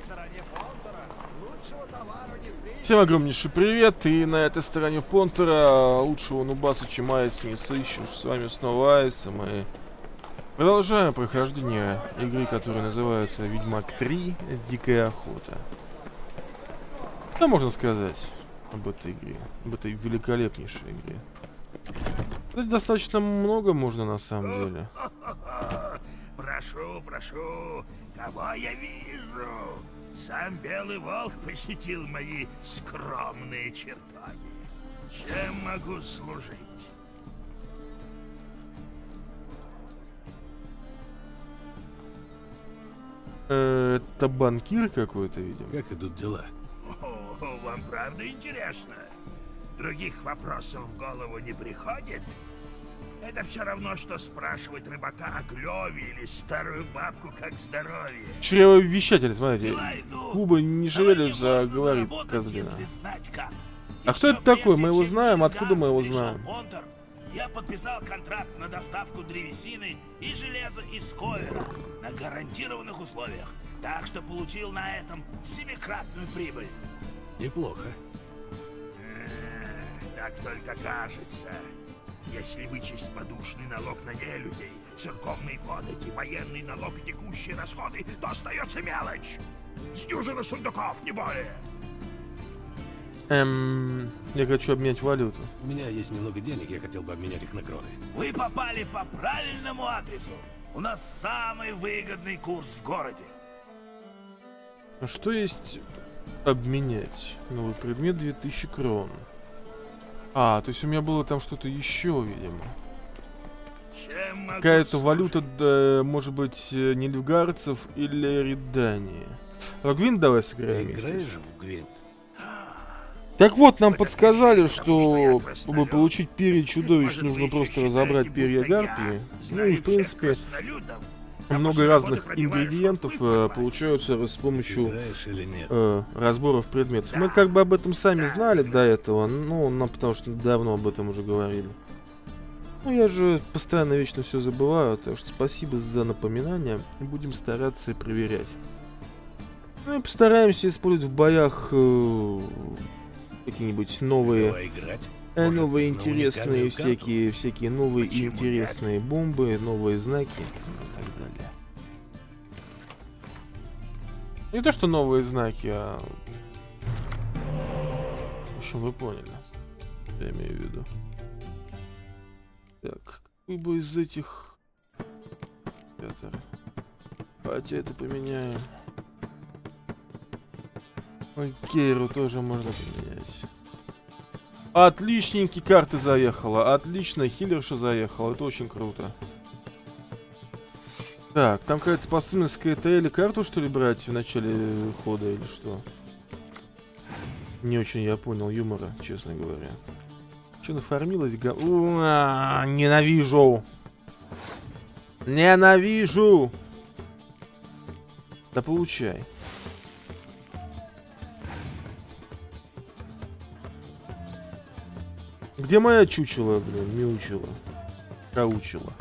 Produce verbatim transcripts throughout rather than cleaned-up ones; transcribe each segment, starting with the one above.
Всем огромнейший привет, и на этой стороне Понтера лучшего нубаса, чем Айс, не сыщешь. С вами снова Айс, и мы продолжаем прохождение игры, которая называется Ведьмак три. Дикая охота. Что можно сказать об этой игре, об этой великолепнейшей игре? Здесь достаточно много можно на самом деле. Прошу, прошу, кого я вижу? Сам Белый Волк посетил мои скромные чертоги. Чем могу служить? Э, это банкир какой-то, видимо. Как идут дела? О, вам правда интересно? Других вопросов в голову не приходит? Это все равно, что спрашивать рыбака о клёве или старую бабку как здоровье. Чревовещатель, смотрите. Губы не шевелятся, а говорит козлина. А кто это такой? Мы его знаем? Откуда мы его знаем? Я подписал контракт на доставку древесины и железа из Ковера на гарантированных условиях. Так что получил на этом семикратную прибыль. Неплохо. Так только кажется. Если вычесть подушный налог на нелюдей, церковные подати, военный налог и текущие расходы, то остается мелочь. С дюжины сундуков, не более. Эм, я хочу обменять валюту. У меня есть немного денег, я хотел бы обменять их на кроны. Вы попали по правильному адресу. У нас самый выгодный курс в городе. А что есть обменять? Новый предмет две тысячи крон. А, то есть у меня было там что-то еще, видимо. Какая-то валюта, да, может быть, нильфгаарцев или Редании. А Гвинт давай сыграем. Играешь в Гвинт? Так вот, нам подсказали, что чтобы получить перья чудовищ, нужно просто разобрать перья гарпии. Ну и, в принципе, много разных ингредиентов э, получаются с помощью э, разборов предметов. Мы как бы об этом сами знали до этого, ну, нам потому что давно об этом уже говорили. Ну, я же постоянно вечно все забываю, так что спасибо за напоминание. Будем стараться и проверять. Ну и постараемся использовать в боях э, какие-нибудь новые, э, новые интересные всякие, всякие новые и интересные бомбы, новые знаки. Не то, что новые знаки, а... В общем, вы поняли. Я имею в виду. Так, какой бы из этих... Это... Давайте это поменяем. Кейру тоже можно поменять. Отличненькие карты заехала. Отлично, хиллерша заехала. Это очень круто. Так, там какая-то способность какая-то или карту, что ли, брать в начале хода, или что? Не очень я понял юмора, честно говоря. Что нафармилось? Га... У-а-а, ненавижу! Ненавижу! Да получай. Где моя чучела, блин, мяучила? Каучила.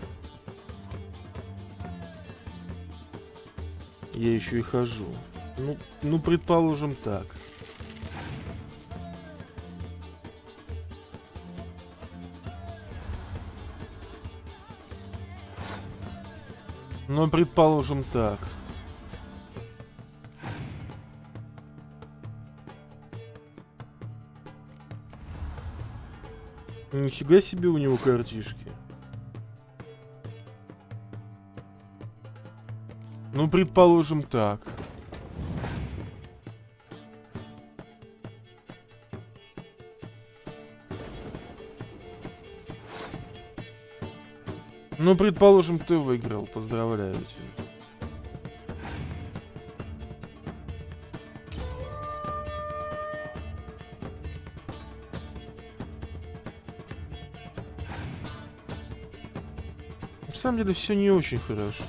Я еще и хожу. Ну, ну, предположим так. Ну, предположим так. Нифига себе у него картишки. Ну, предположим так. Ну, предположим, ты выиграл. Поздравляю тебя. На самом деле все не очень хорошо.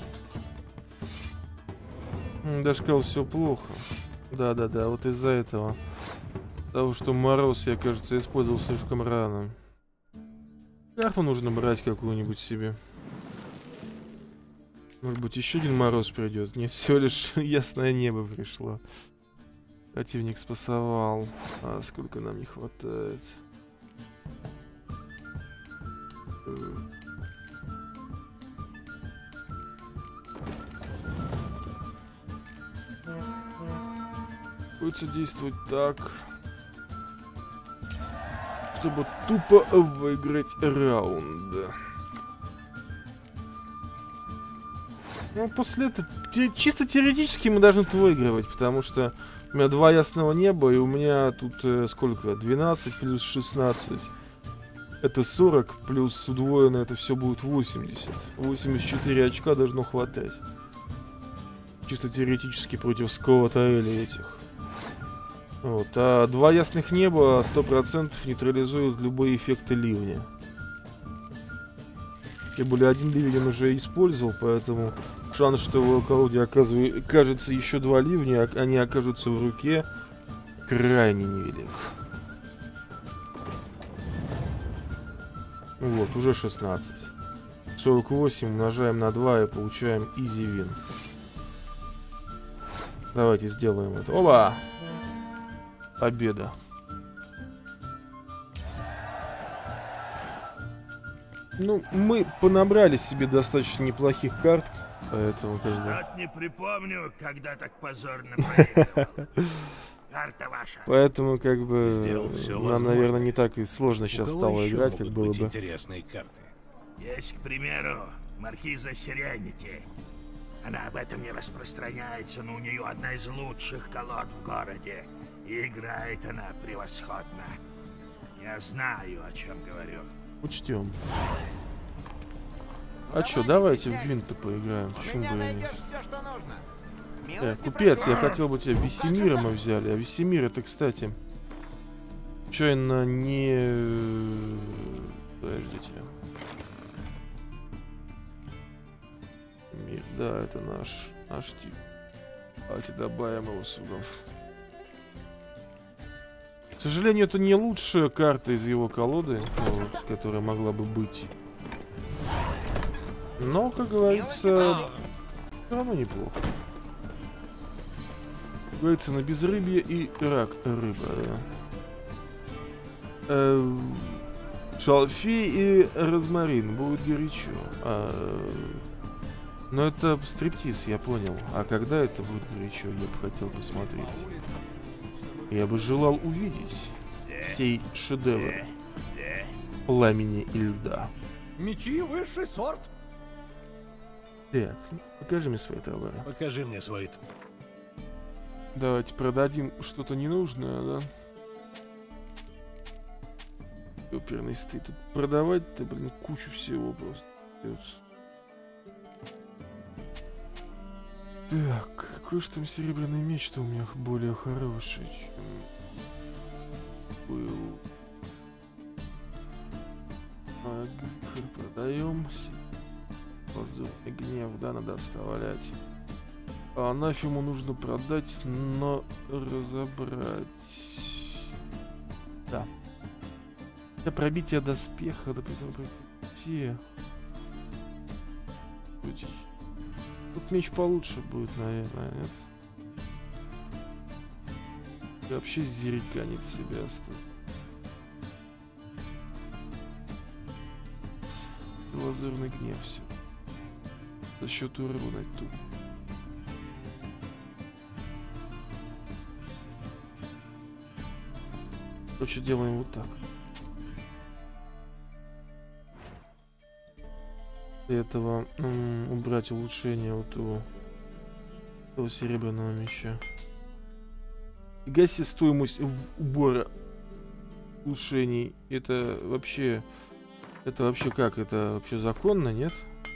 Даже сказал, все плохо. Да-да-да, вот из-за этого. Того, что мороз, я, кажется, использовал слишком рано. Карту нужно брать какую-нибудь себе. Может быть, еще один мороз придет. Мне всего лишь ясное небо пришло. Противник спасовал. А сколько нам не хватает? Будете действовать так, чтобы тупо выиграть раунд. Ну, после этого те, чисто теоретически мы должны выигрывать, потому что у меня два ясного неба, и у меня тут э, сколько? двенадцать плюс шестнадцать. Это сорок, плюс удвоенное это все будет восемьдесят. восемьдесят четыре очка должно хватать. Чисто теоретически против Сколотаэля этих. Вот. А два ясных неба сто процентов нейтрализуют любые эффекты ливня. Тем более один ливень он уже использовал, поэтому шанс, что в его колоде окажется еще два ливня, а они окажутся в руке, крайне невелик. Вот, уже шестнадцать. сорок восемь умножаем на два и получаем изи вин. Давайте сделаем это. Оба! Победа. Ну, мы понабрали себе достаточно неплохих карт, поэтому как бы... Вот не припомню, когда так позорно проигрывал. Карта ваша. Поэтому как бы всё нам, возможное. наверное, не так и сложно У сейчас кого стало еще играть, как могут было быть бы. интересные карты? Есть, к примеру, маркиза Сиренити. Она об этом не распространяется, но у нее одна из лучших колод в городе. И играет она превосходно. Я знаю, о чем говорю. Учтем. А чё, давайте в Гвинт-то поиграем. Почему бы и нет? Э, купец, я хотел бы тебя Весемира мы взяли. А Весемир это, кстати, чайно не... Подождите. Мир, да, это наш, наш тип. Давайте добавим его сюда. К сожалению, это не лучшая карта из его колоды, вот, которая могла бы быть. Но, как говорится, все равно неплохо. Как говорится, на безрыбье и рак рыба, да. Э, шалфей и розмарин будет горячо. А, но это стриптиз, я понял. А когда это будет горячо, я бы хотел посмотреть. Я бы желал увидеть сей шедевр пламени и льда. Мечи высший сорт. Так, покажи мне свои товары. Покажи мне свой. Давайте продадим что-то ненужное, да? Оперный стыд. Тут продавать-то, блин, кучу всего просто придется. Так, какой же там серебряный меч-то у меня более хороший, чем был. Так, продаем. Лазурный гнев, да, надо оставлять. А анафему нужно продать, но разобрать. Да. Для пробития доспеха, да притом пробитие. Тут меч получше будет, наверное, нет? И вообще зериканит себя оставит. Лазурный гнев все. За счет урона тут. Короче, делаем вот так. Для этого м, убрать улучшение вот того, того серебряного меча. Фига себе стоимость в убора улучшений. Это вообще... Это вообще как? Это вообще законно, нет?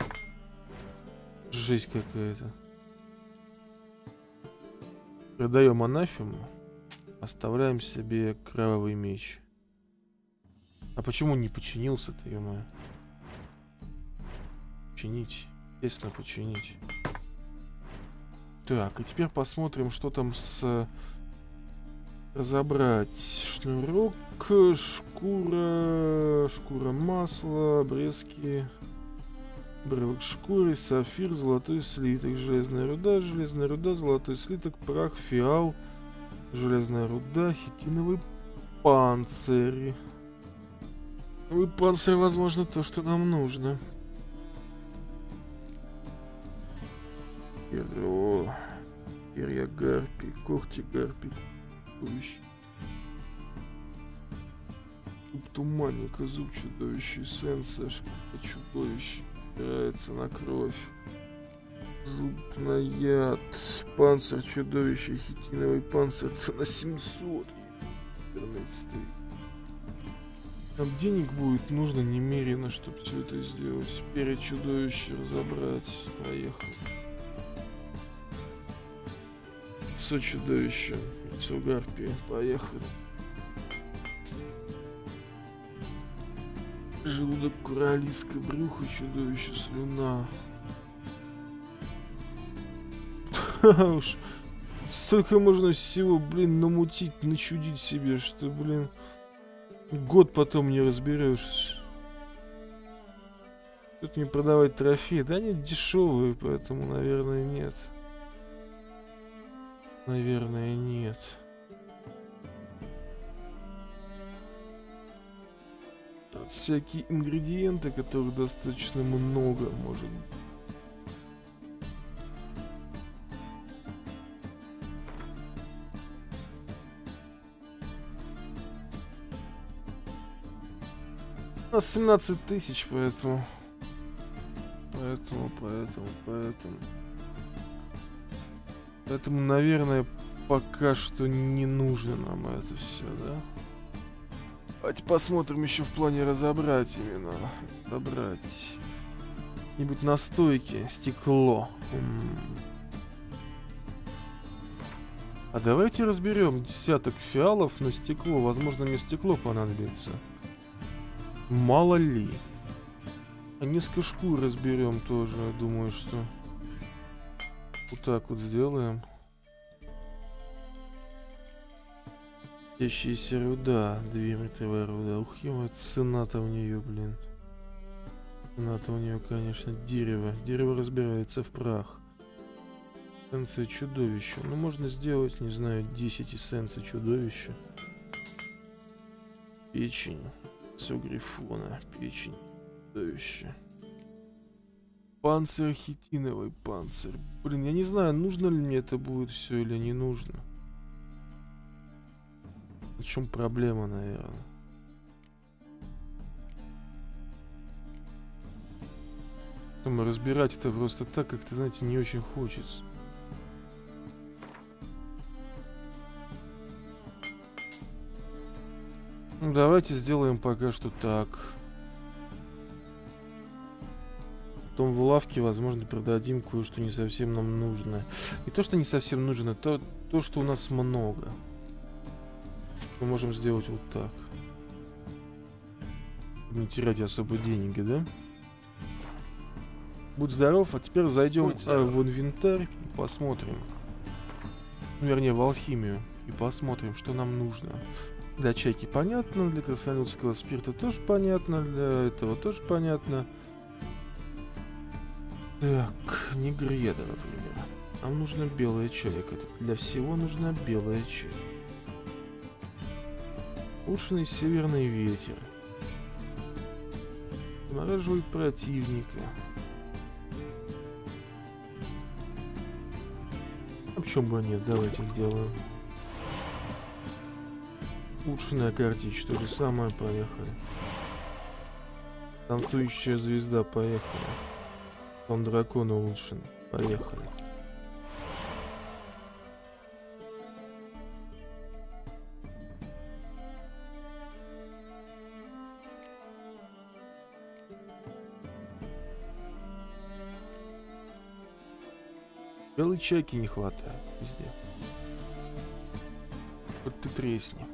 Жесть какая-то. Продаем анафему. Оставляем себе кровавый меч. А почему не починился-то, ё-моё? Починить. Естественно, починить. Так, и теперь посмотрим, что там с... Разобрать. Шнурок, шкура, шкура масла, обрезки. Брелок шкуры, сафир, золотой слиток, железная руда, железная руда, золотой слиток, прах, фиал, железная руда, хитиновый панцирь. Хитиновый панцирь, возможно, то, что нам нужно. Перо, перья гарпий, когти гарпий, чудовищ. Зуб туманника, зуб чудовища, эссенция, шкура чудовища. Опирается на кровь. Зуб на яд. Панцирь чудовища. Хитиновый панцирь. Цена семьсот. Нам денег будет нужно немерено, чтобы все это сделать. Перья чудовища разобрать. Поехали. Яйцо чудовища. Яйцо гарпии. Поехали. Желудок куралиска, брюхо чудовище, слюна. Уж столько можно всего, блин, намутить, начудить себе, что, блин, год потом не разберешься. Тут не продавать трофеи, да они дешевые, поэтому, наверное, нет. Наверное, нет. Всякие ингредиенты, которых достаточно много, может быть. У нас семнадцать тысяч, поэтому... Поэтому, поэтому, поэтому... Поэтому, наверное, пока что не нужно нам это все, да? Давайте посмотрим еще в плане разобрать именно. Разобрать. Какие-нибудь настойки. Стекло. М-м. А давайте разберем десяток фиалов на стекло. Возможно, мне стекло понадобится. Мало ли. А несколько шкур разберем тоже. Я думаю, что вот так вот сделаем. Светящаяся руда, двиметровая руда. Ух, ё, цена-то у нее, блин. Цена-то у нее, конечно, дерево. Дерево разбирается в прах. Эссенция чудовища. Ну, можно сделать, не знаю, десять эссенций чудовища. Печень. Все грифона. Печень чудовища. Панцирь хитиновый панцирь. Блин, я не знаю, нужно ли мне это будет все или не нужно. В чем проблема, наверное? Потом разбирать это просто так, как-то, знаете, не очень хочется. Ну, давайте сделаем пока что так. Потом в лавке, возможно, продадим кое-что не совсем нам нужное. Не то, что не совсем нужно, то, то что у нас много. Мы можем сделать вот так. Не терять особо деньги, да? Будь здоров, а теперь зайдем а, в инвентарь и посмотрим. Ну, вернее, в алхимию. И посмотрим, что нам нужно. Для чайки понятно, для краснолюдского спирта тоже понятно, для этого тоже понятно. Так, негреда, например. Нам нужна белая чайка. Для всего нужна белая чайка. Улучшенный северный ветер. Замораживает противника. А почему бы нет? Давайте сделаем. Улучшенная картич. То же самое. Поехали. Танцующая звезда. Поехали. Он дракон улучшен. Поехали. Белой чайки не хватает везде. Вот ты тресни.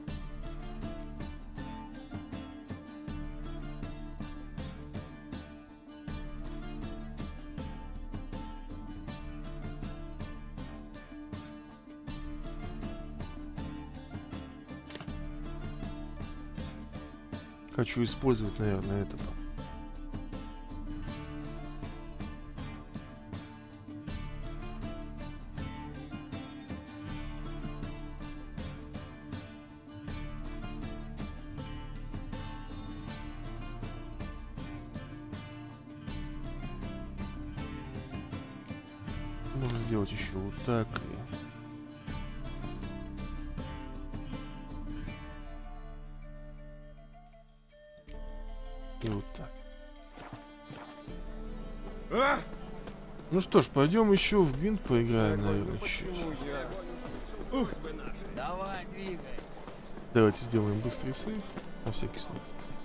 Хочу использовать, наверное, это. Можно сделать еще вот так. И, и вот так. А! Ну что ж, пойдем еще в гвинт поиграем, наверное, чуть-чуть. Давай, двигай. Давайте сделаем быстрый сейв, на всякий случай.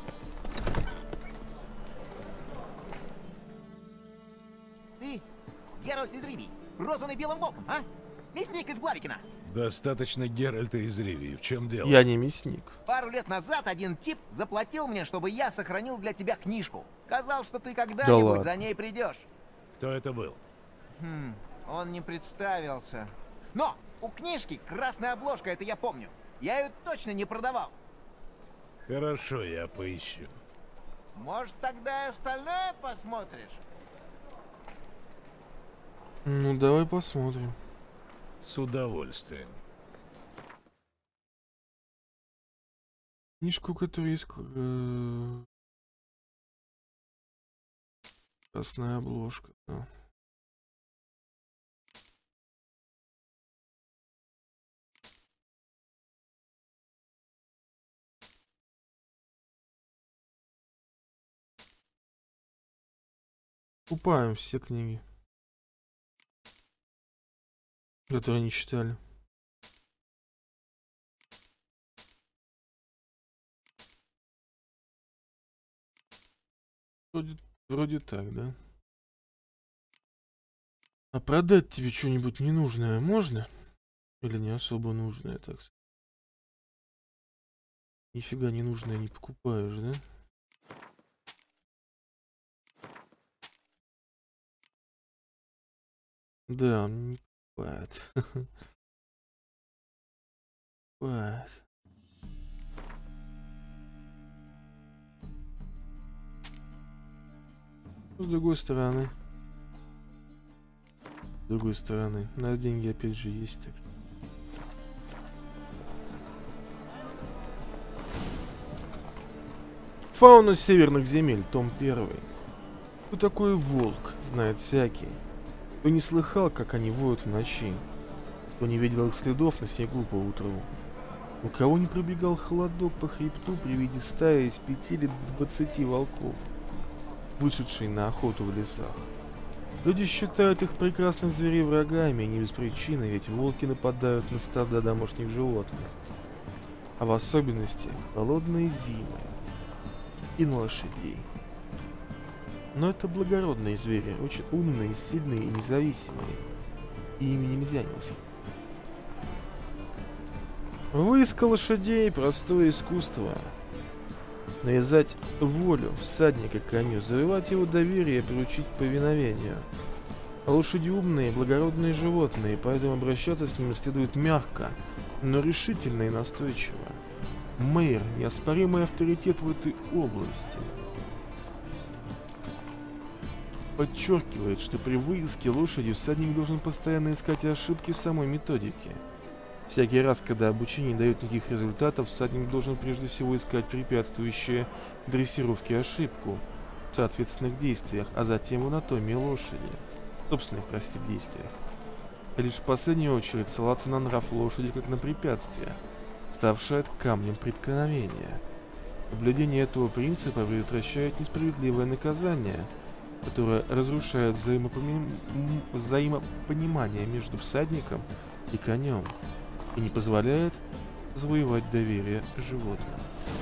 Ты, Геральт из Ривии, прозванный Белым Волком, а? Мясник из Блавикина. Достаточно Геральта из Ривии. В чем дело? Я не мясник. Пару лет назад один тип заплатил мне, чтобы я сохранил для тебя книжку. Сказал, что ты когда-нибудь ладно. за ней придешь. Кто это был? Хм, он не представился. Но у книжки красная обложка, это я помню. Я ее точно не продавал. Хорошо, я поищу. Может, тогда и остальное посмотришь? Ну, давай посмотрим. С удовольствием. Книжку, которая есть... э, красная обложка, да. Купаем все книги, которые не читали. Вроде, вроде так, да? А продать тебе что-нибудь ненужное можно? Или не особо нужное, так сказать? Нифига ненужное не покупаешь, да? Да, он не покупает. Покупает. С другой стороны. С другой стороны. У нас деньги опять же есть. Так. Фауна северных земель, том первый. Кто такой волк, знает всякий. Кто не слыхал, как они воют в ночи. Кто не видел их следов на снегу по утру. У кого не пробегал холодок по хребту при виде стаи из пяти или двадцати волков, вышедшей на охоту в лесах. Люди считают их прекрасных зверей врагами, и не без причины, ведь волки нападают на стада домашних животных. А в особенности холодные зимы и на лошадей. Но это благородные звери, очень умные, сильные и независимые. И ими нельзя не усыпать. Выиска лошадей — простое искусство. Навязать волю всадника коню, завоевать его доверие, приучить к повиновению. А лошади умные, благородные животные, поэтому обращаться с ними следует мягко, но решительно и настойчиво. Мэйр — неоспоримый авторитет в этой области. Подчеркивает, что при выиске лошади всадник должен постоянно искать ошибки в самой методике. Всякий раз, когда обучение не дает никаких результатов, всадник должен прежде всего искать препятствующие дрессировке ошибку в соответственных действиях, а затем в анатомии лошади, собственных, простите, действиях. И лишь в последнюю очередь ссылаться на нрав лошади как на препятствие, ставшее камнем преткновения. Соблюдение этого принципа предотвращает несправедливое наказание, которое разрушает взаимопоми... взаимопонимание между всадником и конем и не позволяет завоевать доверие животного.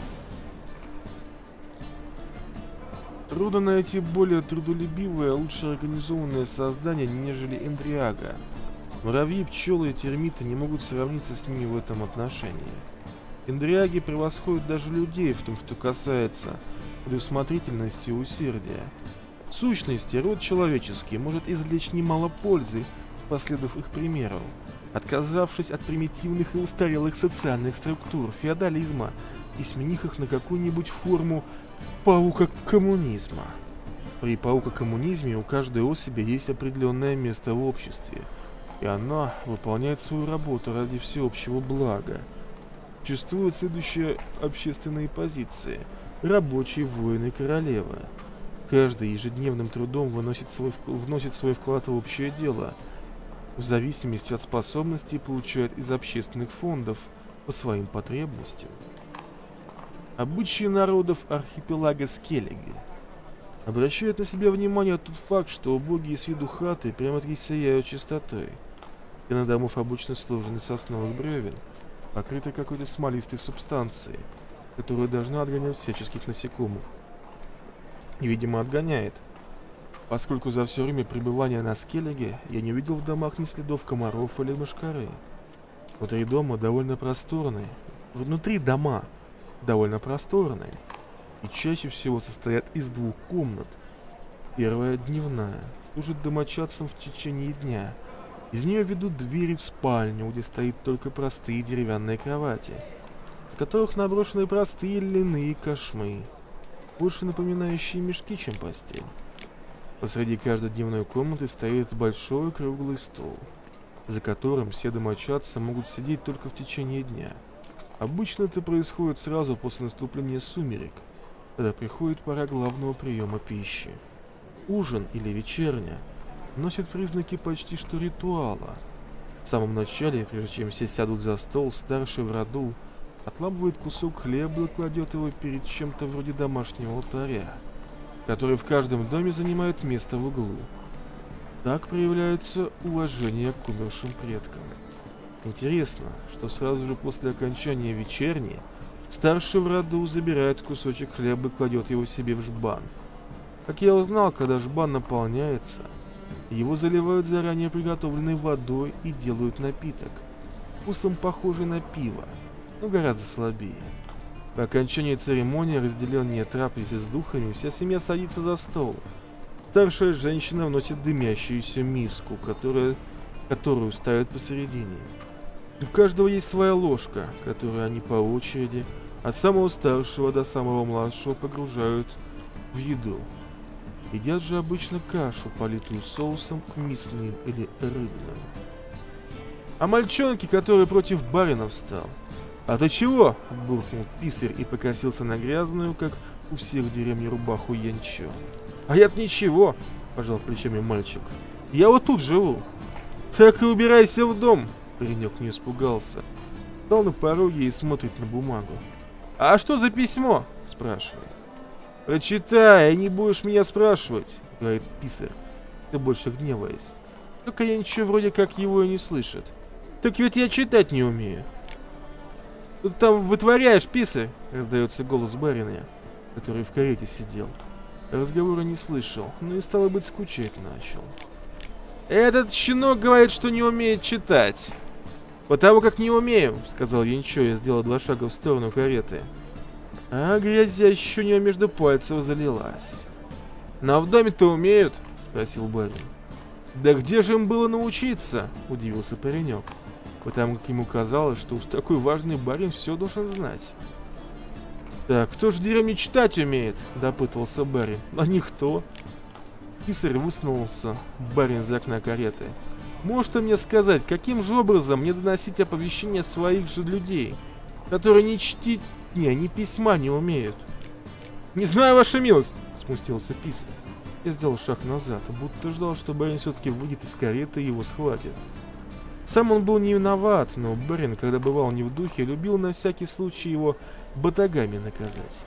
Трудно найти более трудолюбивое, лучше организованное создание, нежели Эндриага. Муравьи, пчелы и термиты не могут сравниться с ними в этом отношении. Эндриаги превосходят даже людей в том, что касается предусмотрительности и усердия. В сущности, род человеческий может извлечь немало пользы, последовав их примеру, отказавшись от примитивных и устарелых социальных структур феодализма и сменив их на какую-нибудь форму паука-коммунизма. При паука-коммунизме у каждой особи есть определенное место в обществе, и она выполняет свою работу ради всеобщего блага. Существуют следующие общественные позиции: рабочие, воины, королева. Каждый ежедневным трудом выносит свой, вносит свой вклад в общее дело, в зависимости от способностей получает из общественных фондов по своим потребностям. Обычаи народов архипелага Скеллиги обращают на себя внимание тот факт, что убогие с виду хаты прямо-таки сияют чистотой. Стены домов обычно сложены из сосновых бревен, покрыты какой-то смолистой субстанцией, которая должна отгонять всяческих насекомых. И, видимо, отгоняет, поскольку за все время пребывания на Скеллиге я не видел в домах ни следов комаров или мошкары. Внутри дома довольно просторные, внутри дома довольно просторные, и чаще всего состоят из двух комнат. Первая, дневная, служит домочадцам в течение дня. Из нее ведут двери в спальню, где стоят только простые деревянные кровати, на которых наброшены простые льняные кошмы, больше напоминающие мешки, чем постель. Посреди каждой дневной комнаты стоит большой круглый стол, за которым все домочадцы могут сидеть только в течение дня. Обычно это происходит сразу после наступления сумерек, когда приходит пора главного приема пищи. Ужин или вечерня носит признаки почти что ритуала. В самом начале, прежде чем все сядут за стол, старший в роду отламывает кусок хлеба и кладет его перед чем-то вроде домашнего алтаря, который в каждом доме занимает место в углу. Так проявляется уважение к умершим предкам. Интересно, что сразу же после окончания вечерни старший в роду забирает кусочек хлеба и кладет его себе в жбан. Как я узнал, когда жбан наполняется, его заливают заранее приготовленной водой и делают напиток, вкусом похожий на пиво, но гораздо слабее. По окончании церемонии разделения трапезы с духами вся семья садится за стол. Старшая женщина вносит дымящуюся миску, которая, которую ставят посередине. У каждого есть своя ложка, которую они по очереди, от самого старшего до самого младшего, погружают в еду. Едят же обычно кашу, политую соусом мясным или рыбным. А мальчонке, который против барина встал: «А ты чего?» — буркнул писарь и покосился на грязную, как у всех в деревне, рубаху Янчо. «А я-то ничего», — пожал плечами мальчик. «Я вот тут живу». «Так и убирайся в дом», — паренек не испугался. Стал на пороге и смотрит на бумагу. «А что за письмо?» — спрашивает. «Прочитай, и не будешь меня спрашивать», — говорит писарь, ты больше гневаясь. Только я ничего вроде как его и не слышит. «Так ведь я читать не умею». «Ты там вытворяешь, писарь?» — раздается голос барина, который в карете сидел. Разговора не слышал, но и стало быть скучать начал. «Этот щенок говорит, что не умеет читать». «Потому как не умею», — сказал Янчо и сделал два шага в сторону кареты. А грязящая у нее между пальцев залилась. «Но в доме-то умеют?» — спросил барин. «Да где же им было научиться?» — удивился паренек, потому как ему казалось, что уж такой важный барин все должен знать. «Так, кто ж в деревне читать умеет?» — допытывался барин. «А никто». Писарь высунулся, барин из окна кареты. «Можете мне сказать, каким же образом мне доносить оповещение своих же людей, которые ни чтить, не, ни письма не умеют?» «Не знаю, ваша милость!» — смутился писарь. Я сделал шаг назад, будто ждал, что барин все-таки выйдет из кареты и его схватит. Сам он был не виноват, но барин, когда бывал не в духе, любил на всякий случай его батагами наказать.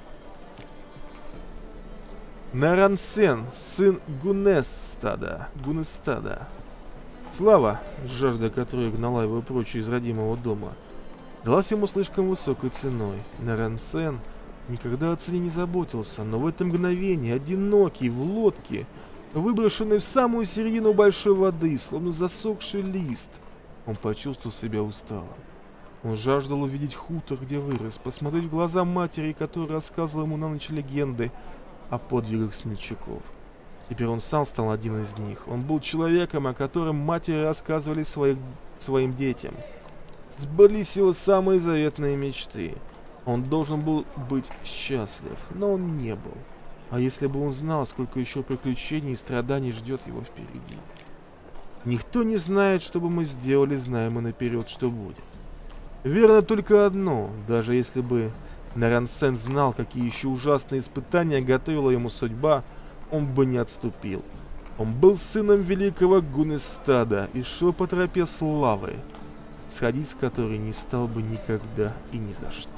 Нарансен, сын Гунестада, Гунестада. Слава, жажда которой гнала его прочь из родимого дома, далась ему слишком высокой ценой. Нарансен никогда о цене не заботился, но в это мгновение, одинокий, в лодке, выброшенный в самую середину большой воды, словно засохший лист, он почувствовал себя усталым. Он жаждал увидеть хутор, где вырос, посмотреть в глаза матери, которая рассказывала ему на ночь легенды о подвигах смельчаков. Теперь он сам стал один из них. Он был человеком, о котором матери рассказывали своих, своим детям. Сбылись его самые заветные мечты. Он должен был быть счастлив, но он не был. А если бы он знал, сколько еще приключений и страданий ждет его впереди? Никто не знает, что бы мы сделали, зная мы наперед, что будет. Верно только одно: даже если бы Нарансен знал, какие еще ужасные испытания готовила ему судьба, он бы не отступил. Он был сыном великого Гунестада и шел по тропе славы, сходить с которой не стал бы никогда и ни за что.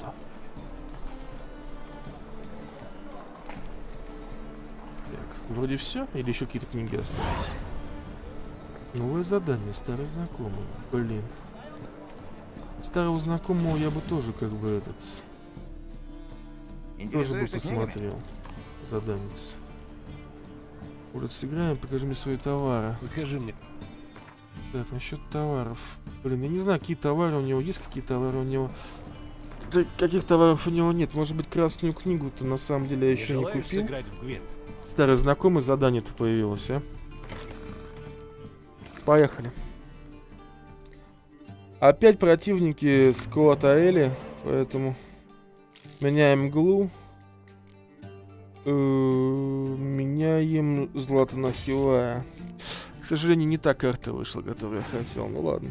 Так, вроде все, или еще какие-то книги остались? Новое задание, старый знакомый. Блин. Старого знакомого я бы тоже как бы этот... Тоже бы посмотрел. Заданец. Может, сыграем? Покажи мне свои товары. Покажи мне. Так, насчет товаров. Блин, я не знаю, какие товары у него есть, какие товары у него... Да, каких товаров у него нет. Может быть, красную книгу-то на самом деле я еще не купил. Сыграть в Гвинт? Старый знакомый, задание-то появилось, а? Поехали. Опять противники с Коатаэли, поэтому меняем Глу. Э -э меняем Златана Хилая. К сожалению, не та карта вышла, которую я хотел. Ну ладно.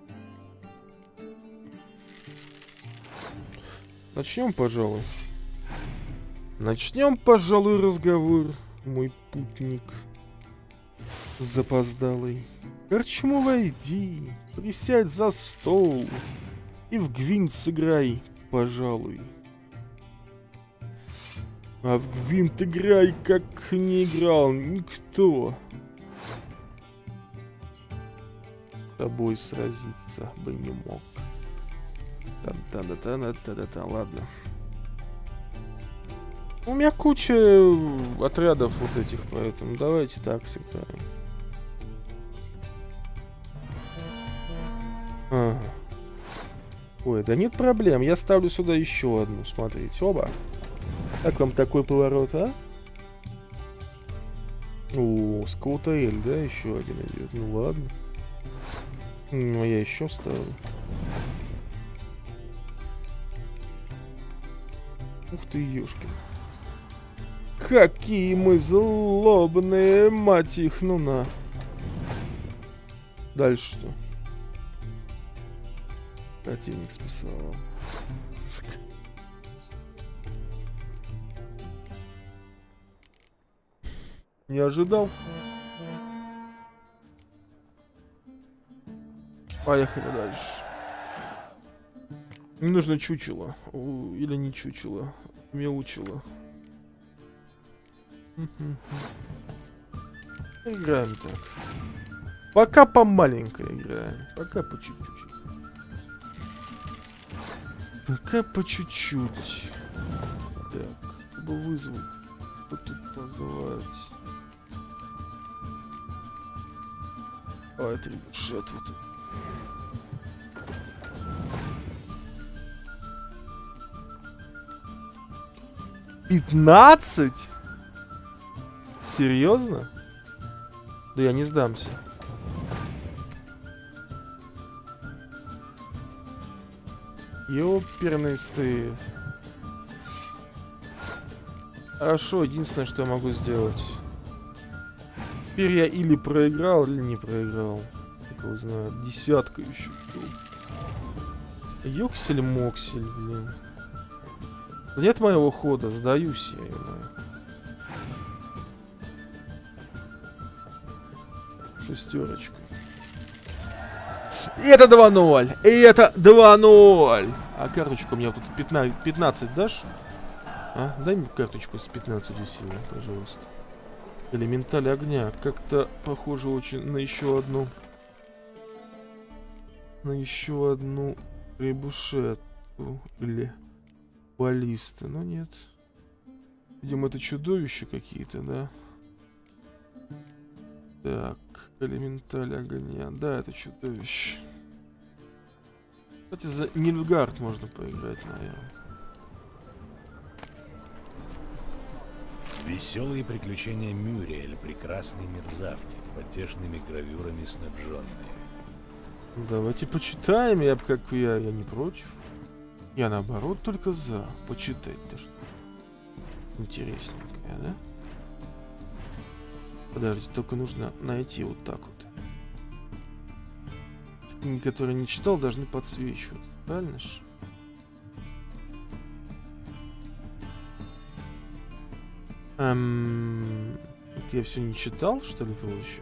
Начнем, пожалуй. Начнем, пожалуй, разговор, мой путник запоздалый. Корчму войди, присядь за стол и в Гвинт сыграй, пожалуй. А в Гвинт играй, как не играл никто. С тобой сразиться бы не мог. Та-та-та-та-та-та-та, ладно. У меня куча отрядов вот этих, поэтому давайте так сыграем. Ага. Ой, да нет проблем. Я ставлю сюда еще одну. Смотрите, оба. Как вам такой поворот, а? О, Скаутаэль, да, еще один идет. Ну ладно. Ну, я еще ставлю. Ух ты, ёшкин. Какие мы злобные, мать их, ну на. Дальше что? Противник спасал. Не ожидал. Поехали дальше. Мне нужно чучело. Или не чучело. Мяучело. Играем так. Пока по маленькой играем. Пока по чуть-чуть. Пока по чуть-чуть. Так, чтобы вызвать. Что тут позвать? А, это рикошет вот. пятнадцать? Серьезно? Да я не сдамся. Ёперный стыд. Хорошо, единственное, что я могу сделать. Теперь я или проиграл, или не проиграл. Как его знает. Десятка еще. Ёксель-моксель, блин. Нет моего хода, сдаюсь я ему. Шестерочка. И это два ноль. И это два ноль. А карточку мне вот тут пятнадцать, пятнадцать дашь? А? Дай мне карточку с пятнадцатью силой, пожалуйста. Элементаль огня. Как-то похоже очень на еще одну. На еще одну ребушетку. Или баллисты. Но нет. Видимо, это чудовища какие-то, да? Так. Элементаль огня. Да, это чудовище. Кстати, за Нильфгард можно поиграть, наверное. Веселые приключения Мюриэль, прекрасный мерзавник, потешными гравюрами снабженные. Давайте почитаем, я как я, я не против. Я наоборот только за. Почитать даже. Интересненькое, да? Подождите, только нужно найти вот так вот. Книги, которые не читал, должны подсвечиваться. Правильно же? Эм... Это я все не читал, что ли, получу?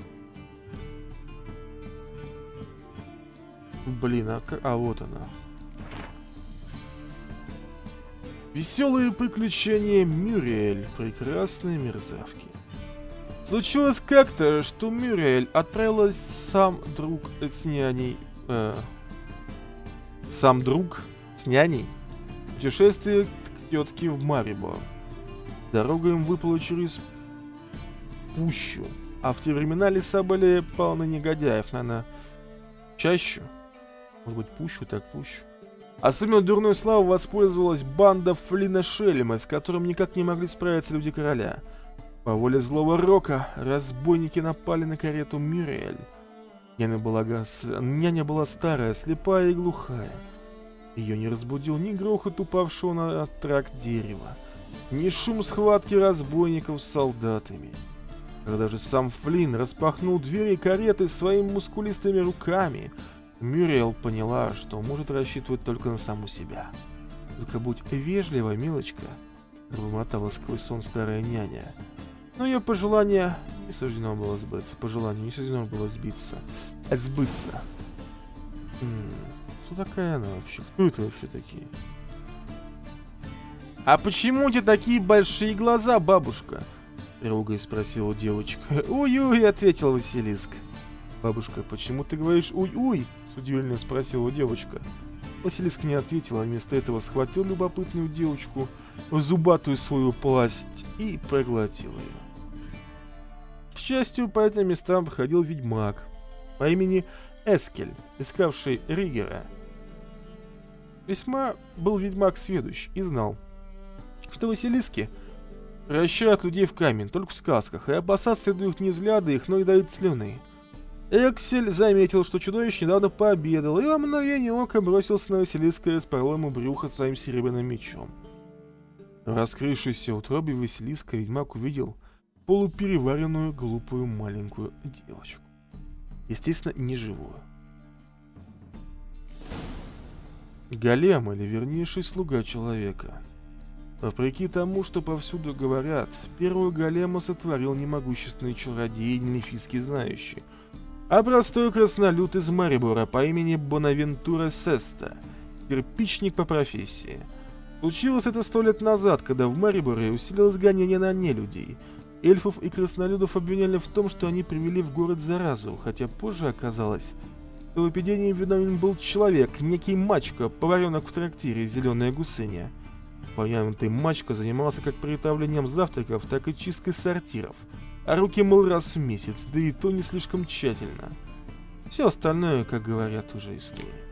Блин, а, а вот она. Веселые приключения Мюриэль, прекрасные мерзавки. Случилось как-то, что Мюриэль отправилась сам друг с няней... Э, сам друг с няней в путешествие к тетке в Марибор. Дорога им выпала через пущу, а в те времена леса были полны негодяев, наверное, чащу. Может быть, пущу, так пущу. Особенно дурной славой воспользовалась банда Флина Шельма, с которым никак не могли справиться люди короля. По воле злого Рока разбойники напали на карету Мюриэль. Няня была, гос... Няня была старая, слепая и глухая. Ее не разбудил ни грохот упавшего на тракт дерева, ни шум схватки разбойников с солдатами. Когда же сам Флин распахнул двери кареты своими мускулистыми руками, Мюриэль поняла, что может рассчитывать только на саму себя. «Только будь вежлива, милочка», — бормотала сквозь сон старая няня. Но ее пожелание не суждено было сбыться. Пожелание не суждено было сбиться. А сбыться. М-м, кто такая она вообще? Кто это вообще такие? «А почему у тебя такие большие глаза, бабушка?» — тревогой спросила девочка. «Уй-уй», — ответила Василиск. «Бабушка, почему ты говоришь «уй-уй»?» — с удивлением спросила девочка. Василиск не ответила, а вместо этого схватил любопытную девочку в зубатую свою пасть и проглотил ее. К счастью, по этим местам ходил ведьмак по имени Эскель, искавший Ригера. Весьма был ведьмак сведущ и знал, что Василиски превращают людей в камень только в сказках, и опасаться следует не взгляды их, но и давить слюны. Эксель заметил, что чудовище недавно пообедал, и во мгновение ока бросился на Василиска и распорол ему брюхо своим серебряным мечом. В раскрывшейся утробе Василиска ведьмак увидел полупереваренную глупую маленькую девочку. Естественно, не живую. Голем, или вернейший слуга человека. Вопреки тому, что повсюду говорят, первую голема сотворил не могущественный чародей и не мифийский знающий, а простой краснолюд из Марибора по имени Бонавентура Сеста, кирпичник по профессии. Случилось это сто лет назад, когда в Мариборе усилилось гонение на нелюдей. Эльфов и краснолюдов обвиняли в том, что они привели в город заразу, хотя позже оказалось, что в эпидемии виновен был человек, некий Мачка, поваренок в трактире «Зеленая гусыня». Помянутый Мачка занимался как приготовлением завтраков, так и чисткой сортиров, а руки мыл раз в месяц, да и то не слишком тщательно. Все остальное, как говорят, уже история.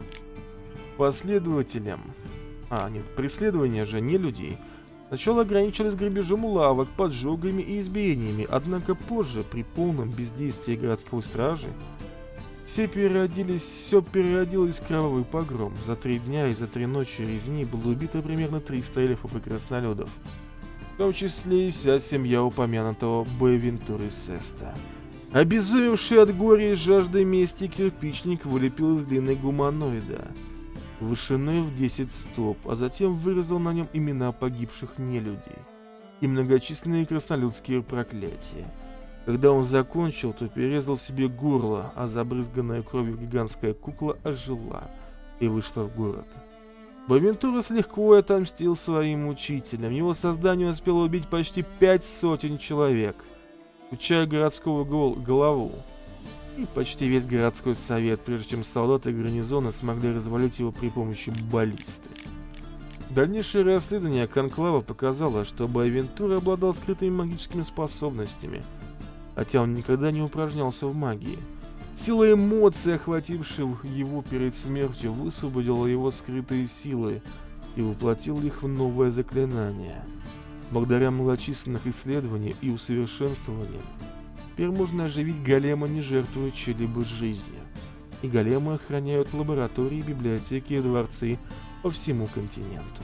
Последователям, а нет, преследования же не людей, сначала ограничились грабежом лавок, поджогами и избиениями, однако позже, при полном бездействии городской стражи, все переродились, все переродилось в кровавый погром. За три дня и за три ночи резни было убито примерно триста эльфов и краснолюдов, в том числе и вся семья упомянутого Бонавентуры Сеста. Обезумевший от горя и жажды мести кирпичник вылепил из глины гуманоида вышиной в десять стоп, а затем вырезал на нем имена погибших нелюдей и многочисленные краснолюдские проклятия. Когда он закончил, то перерезал себе горло, а забрызганная кровью гигантская кукла ожила и вышла в город. Бонавентурас легко отомстил своим учителям. Его создание успело убить почти пять сотен человек, включая городского гол голову и почти весь городской совет, прежде чем солдаты гарнизона смогли развалить его при помощи баллисты. Дальнейшее расследование конклава показало, что Бонавентура обладал скрытыми магическими способностями, хотя он никогда не упражнялся в магии. Сила эмоций, охватившая его перед смертью, высвободила его скрытые силы и воплотила их в новое заклинание. Благодаря многочисленным исследованиям и усовершенствованиям, теперь можно оживить голема, не жертвуя чьей-либо жизнью. И големы охраняют лаборатории, библиотеки и дворцы по всему континенту.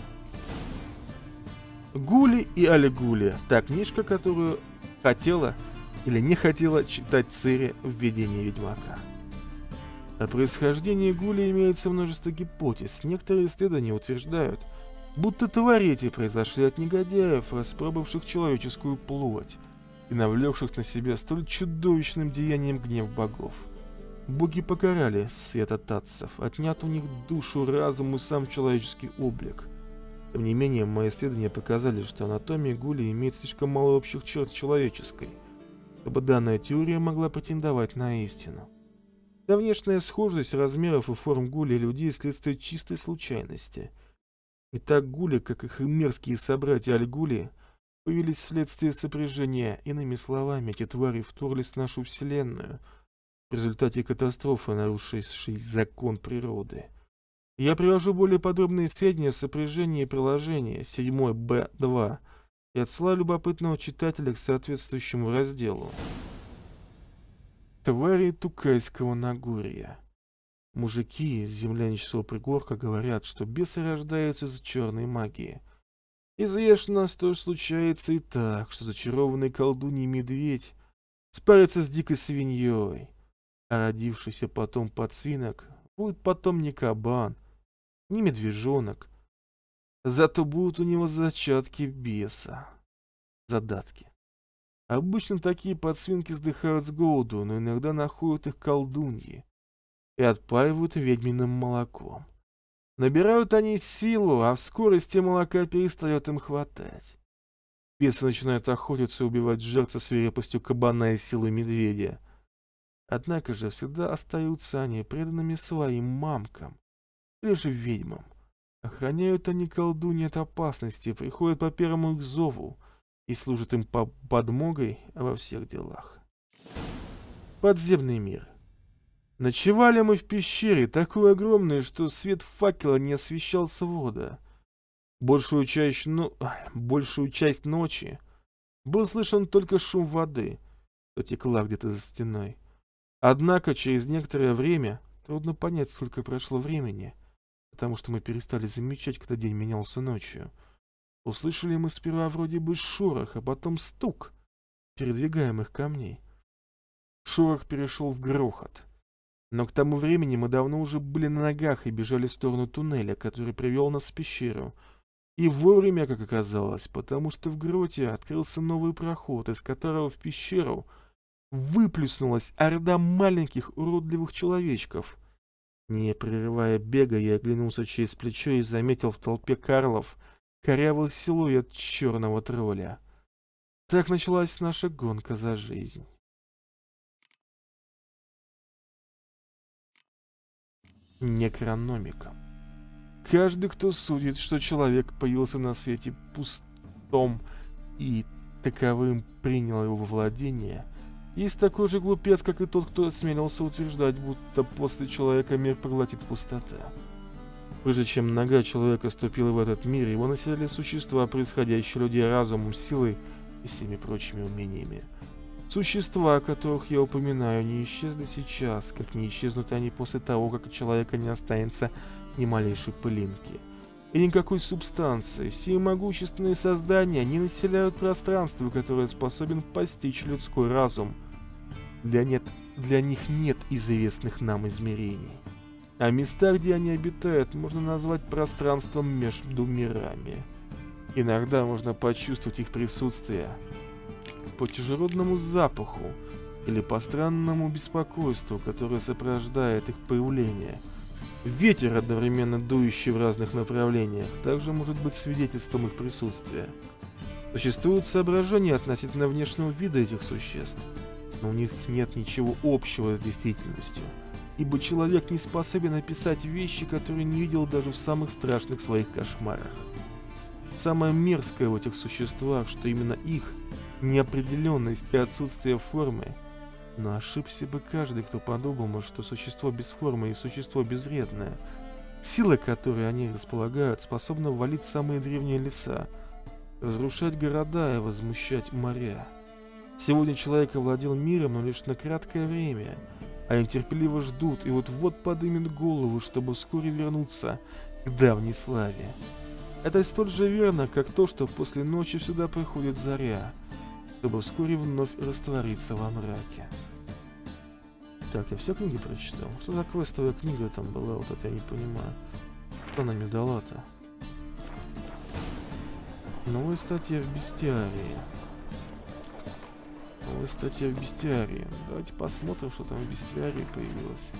Гули и Альгули – та книжка, которую хотела или не хотела читать Цири в видении Ведьмака. О происхождении Гули имеется множество гипотез. Некоторые исследования утверждают, будто твари эти произошли от негодяев, распробовавших человеческую плоть. и навлекших на себя столь чудовищным деянием гнев богов. Боги покарали святотатцев, отнят у них душу, разум и сам человеческий облик. Тем не менее, мои исследования показали, что анатомия гули имеет слишком мало общих черт с человеческой, чтобы данная теория могла претендовать на истину. Да, внешняя схожесть размеров и форм гули и людей следствие чистой случайности. Итак, гули, как их мерзкие собратья альгули, появились вследствие сопряжения. Иными словами, эти твари вторглись в нашу вселенную в результате катастрофы, нарушившей закон природы. Я привожу более подробные сведения о сопряжении приложения седьмой бэ два и отсылаю любопытного читателя к соответствующему разделу. Твари Тукайского Нагорья. Мужики с землянического пригорка говорят, что бесы рождаются из черной магии. Известно, что случается и так, что зачарованный колдуньей медведь спарится с дикой свиньей, а родившийся потом подсвинок будет потом не кабан, не медвежонок. Зато будут у него зачатки беса. Задатки. Обычно такие подсвинки сдыхают с голоду, но иногда находят их колдуньи и отпаивают ведьминым молоком. Набирают они силу, а в скорости молока перестает им хватать. Бесы начинают охотиться и убивать жертв со свирепостью кабана и силой медведя. Однако же всегда остаются они преданными своим мамкам или же ведьмам. Охраняют они колдуньи от опасности, приходят по первому их зову и служат им по подмогой во всех делах. Подземный мир. Ночевали мы в пещере, такой огромной, что свет факела не освещал свода. Большую часть, но... Большую часть ночи был слышен только шум воды, что текла где-то за стеной. Однако через некоторое время, трудно понять, сколько прошло времени, потому что мы перестали замечать, когда день менялся ночью, услышали мы сперва вроде бы шорох, а потом стук передвигаемых камней. Шорох перешел в грохот. Но к тому времени мы давно уже были на ногах и бежали в сторону туннеля, который привел нас в пещеру. И вовремя, как оказалось, потому что в гроте открылся новый проход, из которого в пещеру выплеснулась орда маленьких уродливых человечков. Не прерывая бега, я оглянулся через плечо и заметил в толпе Карлов корявый силуэт черного тролля. Так началась наша гонка за жизнь. Некрономика. Каждый, кто судит, что человек появился на свете пустом и таковым принял его во владение, есть такой же глупец, как и тот, кто осмелился утверждать, будто после человека мир поглотит пустота. Прежде чем нога человека ступила в этот мир, его населяли существа, происходящие людей разумом, силой и всеми прочими умениями. Существа, о которых я упоминаю, не исчезли сейчас, как не исчезнут они после того, как у человека не останется ни малейшей пылинки и никакой субстанции. Сие могущественные создания не населяют пространство, которое способен постичь людской разум. Для, нет, для них нет известных нам измерений. А места, где они обитают, можно назвать пространством между мирами. Иногда можно почувствовать их присутствие по чужеродному запаху или по странному беспокойству, которое сопровождает их появление. Ветер, одновременно дующий в разных направлениях, также может быть свидетельством их присутствия. Существуют соображения относительно внешнего вида этих существ, но у них нет ничего общего с действительностью, ибо человек не способен описать вещи, которые не видел даже в самых страшных своих кошмарах. Самое мерзкое в этих существах, что именно их неопределенность и отсутствие формы. Но ошибся бы каждый, кто подумал, что существо без формы и существо безвредное, сила, которой они располагают, способна валить самые древние леса, разрушать города и возмущать моря. Сегодня человек овладел миром, но лишь на краткое время, а они терпеливо ждут и вот-вот подымет голову, чтобы вскоре вернуться к давней славе. Это столь же верно, как то, что после ночи сюда приходит заря, чтобы вскоре вновь раствориться во мраке. Так, я все книги прочитал. Что за квестовая книга там была? Вот это я не понимаю. Что она мне дала-то? Новая статья в бестиарии. Новая статья в бестиарии. Давайте посмотрим, что там в бестиарии появилось.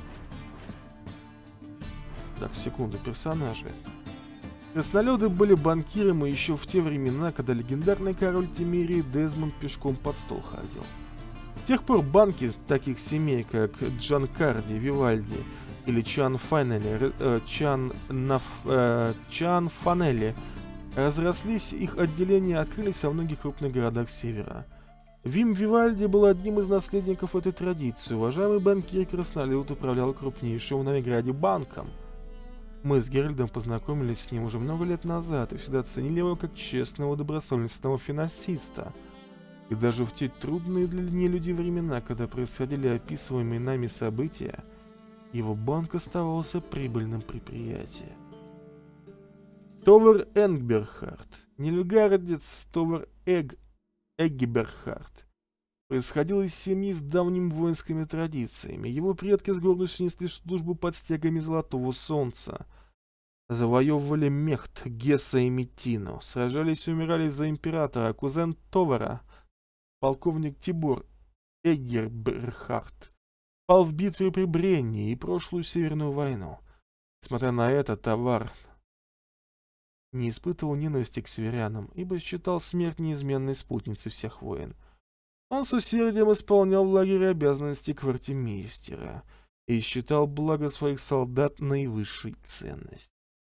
Так, секунду, персонажи. Краснолюды были банкирами еще в те времена, когда легендарный король Тимирии Дезмонд пешком под стол ходил. С тех пор банки таких семей, как Джанкарди, Вивальди или Чан Фанелли, э, Чан, Наф, э, Чан Фанелли, разрослись, их отделения открылись во многих крупных городах севера. Вим Вивальди был одним из наследников этой традиции. Уважаемый банкир Краснолюд управлял крупнейшим в Новиграде банком. Мы с Геральдом познакомились с ним уже много лет назад и всегда ценили его как честного, добросовестного финансиста. И даже в те трудные для нелюдей времена, когда происходили описываемые нами события, его банк оставался прибыльным предприятием. Товар Энгберхард, нелюгардец Товар Эг... Эггиберхард, происходил из семьи с давними воинскими традициями. Его предки с гордостью несли службу под стягами Золотого Солнца. Завоевывали Мехт, Гесса и Меттину. Сражались и умирали за императора. Кузен Товара, полковник Тибор Эггиберхард, пал в битве при Бренне и прошлую Северную войну. Несмотря на это, Товар не испытывал ненависти к северянам, ибо считал смерть неизменной спутницей всех войн. Он с усердием исполнял в лагере обязанности квартирмейстера и считал благо своих солдат наивысшей ценностью.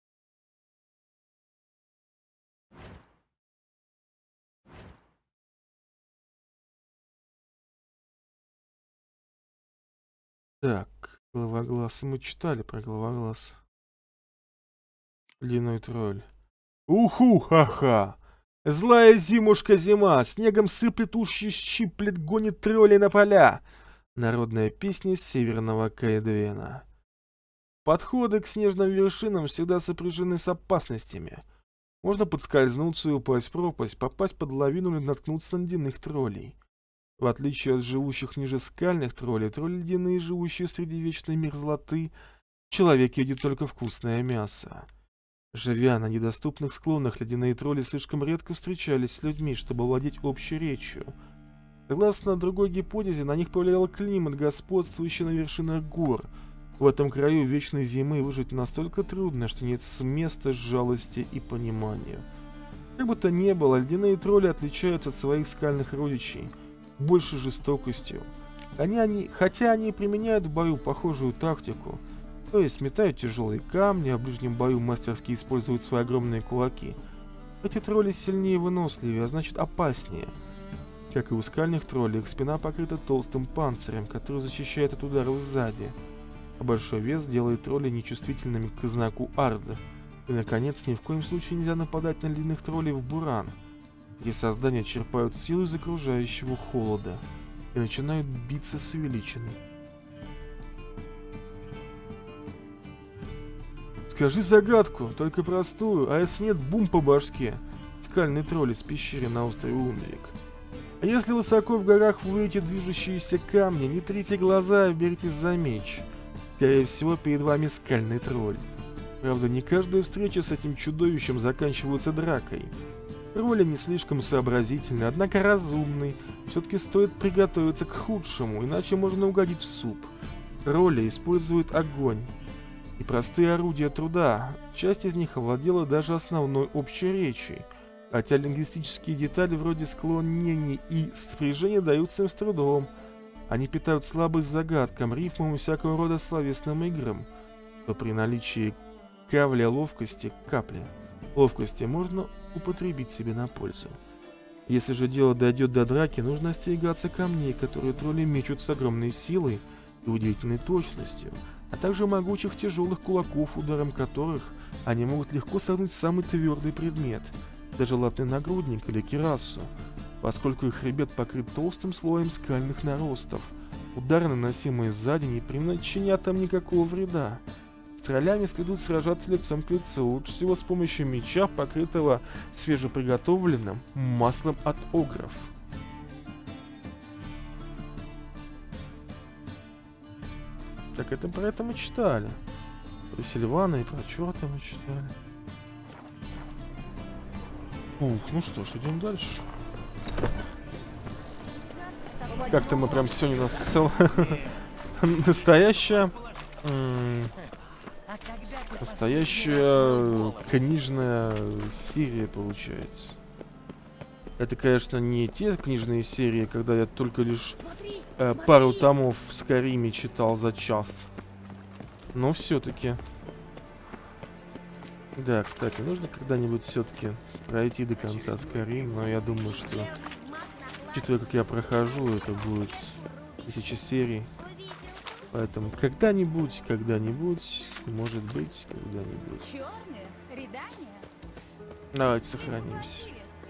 Так, Головоглаз. Мы читали про Головоглаз. Ледяной тролль. Уху, ха-ха! Злая зимушка зима, снегом сыплет уши, щиплет, гонит троллей на поля. Народная песня северного Каэдвена. Подходы к снежным вершинам всегда сопряжены с опасностями. Можно подскользнуться и упасть в пропасть, попасть под лавину или наткнуться на ледяных троллей. В отличие от живущих ниже скальных троллей, тролли ледяные, живущие среди вечной мерзлоты, человек едит только вкусное мясо. Живя на недоступных склонах, ледяные тролли слишком редко встречались с людьми, чтобы владеть общей речью. Согласно другой гипотезе, на них повлиял климат, господствующий на вершинах гор. В этом краю вечной зимы выжить настолько трудно, что нет места жалости и понимания. Как бы то ни было, ледяные тролли отличаются от своих скальных родичей больше жестокостью. Они, они, хотя они применяют в бою похожую тактику, то есть сметают тяжелые камни, а в ближнем бою мастерски используют свои огромные кулаки. Эти тролли сильнее и выносливее, а значит опаснее. Как и у скальных троллей, их спина покрыта толстым панцирем, который защищает от ударов сзади. А большой вес делает троллей нечувствительными к знаку Арда. И, наконец, ни в коем случае нельзя нападать на ледяных троллей в Буран, где создания черпают силу из окружающего холода и начинают биться с увеличенной. Скажи загадку, только простую, а если нет, бум по башке. Скальный тролль из пещеры на острове Унвик. А если высоко в горах вы увидите движущиеся камни, не трите глаза, а беритесь за меч. Скорее всего, перед вами скальный тролль. Правда, не каждая встреча с этим чудовищем заканчивается дракой. Тролли не слишком сообразительны, однако разумный. Все-таки стоит приготовиться к худшему, иначе можно угодить в суп. Тролли используют огонь и простые орудия труда. Часть из них овладела даже основной общей речью, хотя лингвистические детали вроде склонений и спряжения даются им с трудом. Они питают слабость загадкам, рифмам и всякого рода словесным играм, то при наличии кавля ловкости, капли ловкости можно употребить себе на пользу. Если же дело дойдет до драки, нужно остерегаться камней, которые тролли мечут с огромной силой и удивительной точностью, а также могучих тяжелых кулаков, ударом которых они могут легко согнуть самый твердый предмет, даже латный нагрудник или кирасу, поскольку их хребет покрыт толстым слоем скальных наростов. Удары, наносимые сзади, не причинят там никакого вреда. С троллями следует сражаться лицом к лицу, лучше всего с помощью меча, покрытого свежеприготовленным маслом от огров. Так это про это мы читали. Про Сильвана и про черта мы читали. Ух, ну что ж, идем дальше. Как-то мы прям сегодня у нас цел... настоящая... Настоящая книжная серия получается. Это, конечно, не те книжные серии, когда я только лишь э, пару томов в Скайриме читал за час. Но все-таки. Да, кстати, нужно когда-нибудь все-таки пройти до конца Скайрим, но я думаю, что, учитывая, как я прохожу, это будет тысяча серий. Поэтому когда-нибудь, когда-нибудь, может быть, когда-нибудь. Давайте сохранимся.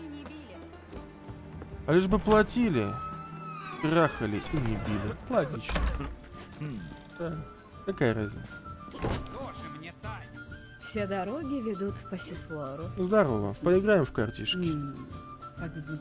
А лишь бы платили, трахали и не били. Логично. Да. Какая разница? Все дороги ведут в Пассифлору. Здорово. Поиграем в картишки. Как в...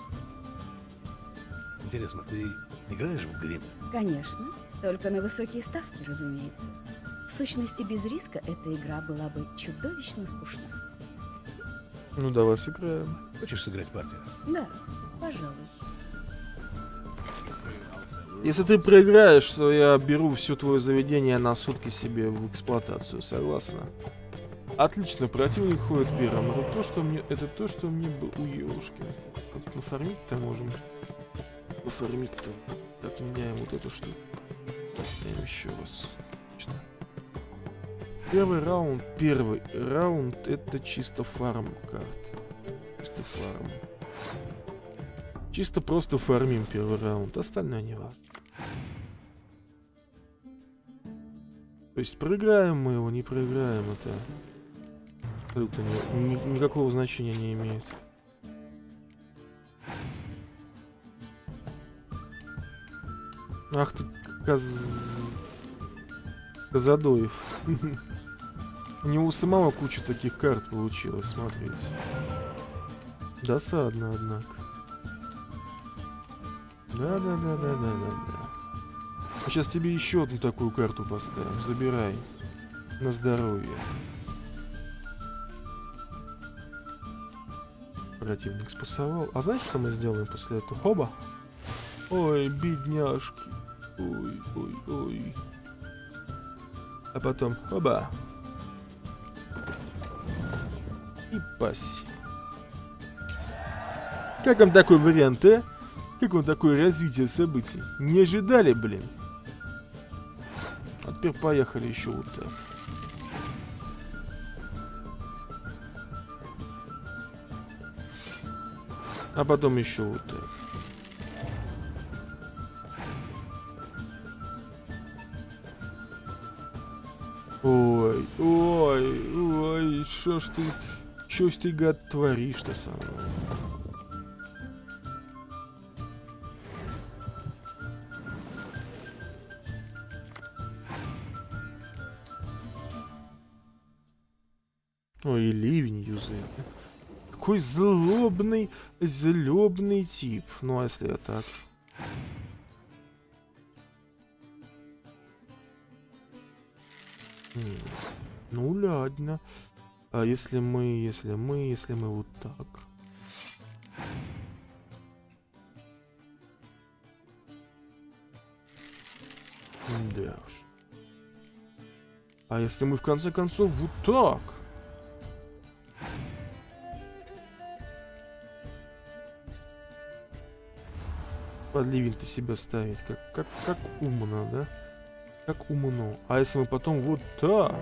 Интересно, ты играешь в Грим? Конечно. Только на высокие ставки, разумеется. В сущности, без риска эта игра была бы чудовищно скучна. Ну, давай сыграем. Хочешь сыграть партию? Да, пожалуй. Если ты проиграешь, то я беру все твое заведение на сутки себе в эксплуатацию, согласна? Отлично, противник ходит первым. Это то, что мне, это то, что мне бы у Ёшки. Вот нафармить-то можем. Нафармить-то. Так, меняем вот эту штуку. Меняем еще раз. Отлично. Первый раунд, первый раунд это чисто фарм карт. Чисто фарм. Чисто просто фармим первый раунд, остальное не важно. То есть проиграем мы его, не проиграем, это абсолютно ни, ни, никакого значения не имеет. Ах ты, коз... Казадоев. У него самого куча таких карт получилось, смотрите. Досадно, однако. Да-да-да-да-да-да-да. Сейчас тебе еще одну такую карту поставим. Забирай. На здоровье. Противник спасовал. А знаешь, что мы сделаем после этого? Хоба! Ой, бедняжки. Ой, ой, ой. А потом, оба. И пасть. Как вам такой вариант, а? Как вам такое развитие событий? Не ожидали, блин? А теперь поехали еще вот так. А потом еще вот так. Ой, ой, ой, что ж ты, что ж ты, гад, творишь-то со мной? Ой, и ливень юзает. Какой злобный, злобный тип. Ну, а если я так? Ну, ладно. А если мы, если мы, если мы вот так? Да уж. А если мы в конце концов вот так? Под ливень-то себя ставить, как, как, как умно, да? Как умно. А если мы потом вот так?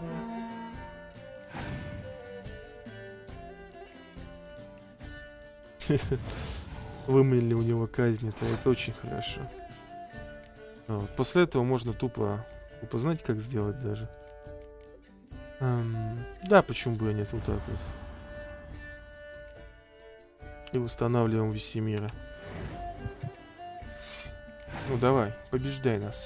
Вымыли у него казни-то, это очень хорошо. Вот. После этого можно тупо, тупо, знаете, как сделать даже? Эм, да, почему бы и нет, вот так вот. И восстанавливаем Весемира. Ну давай, побеждай нас.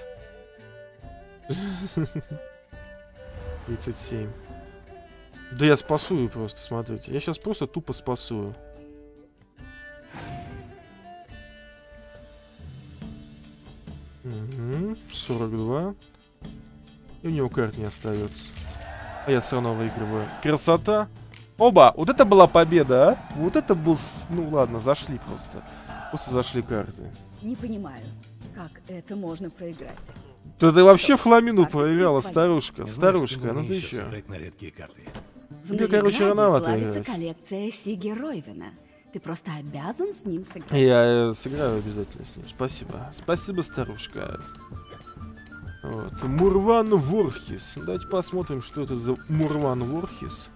тридцать семь. Да я спасую просто, смотрите. Я сейчас просто тупо спасую. Угу, сорок два. И у него карт не остается. А я все равно выигрываю. Красота. Оба! Вот это была победа, а? Вот это был... Ну ладно, зашли просто. Просто зашли карты. Не понимаю, как это можно проиграть. Да ты вообще в хламину Карты проиграла, цвет старушка. Не знаю, Старушка, что ну мне ты еще еще. сыграть на редкие карты. В Тебе, короче, Новиграде рановато славится играть. коллекция Сиги Ройвена. Ты просто обязан с ним сыграть. Я э, сыграю обязательно с ним. Спасибо. Спасибо, старушка. Вот. Мурван Ворхис. Давайте посмотрим, что это за Мурван Ворхис.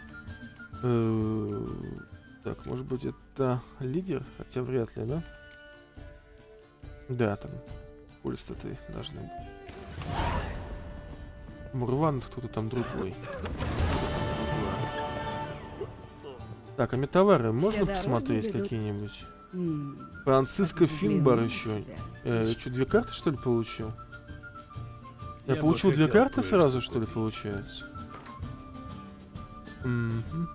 Э, Так, может быть, это лидер? Хотя вряд ли, да? Да, там пульс-то-ты должны быть. Мурван кто-то там другой. Так, а метавары можно дороги посмотреть ведут. какие-нибудь? М, Франциско как Финбар взглянуть еще. на тебя. Э, я что, две карты, что ли, получил? Я, Я бы получил две хотел карты кое-что сразу, что ли, купить. получается? Мгм.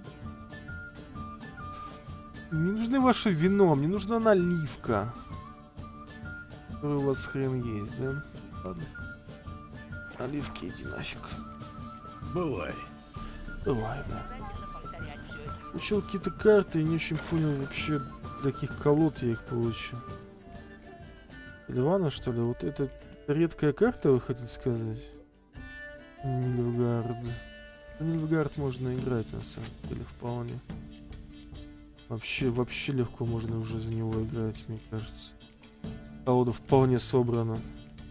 Мне нужны ваше вино, мне нужна наливка. Которая у вас хрен есть, да? Ладно. Наливки, иди нафиг. Бывай. Давай, да. Получил какие-то карты и не очень понял вообще, для каких колод я их получил. Ливана, что ли? Вот это редкая карта, вы хотите сказать? Нильфгард. Нильфгард можно играть, на самом деле, вполне. Вообще, вообще легко можно уже за него играть, мне кажется. Колода вполне собрана.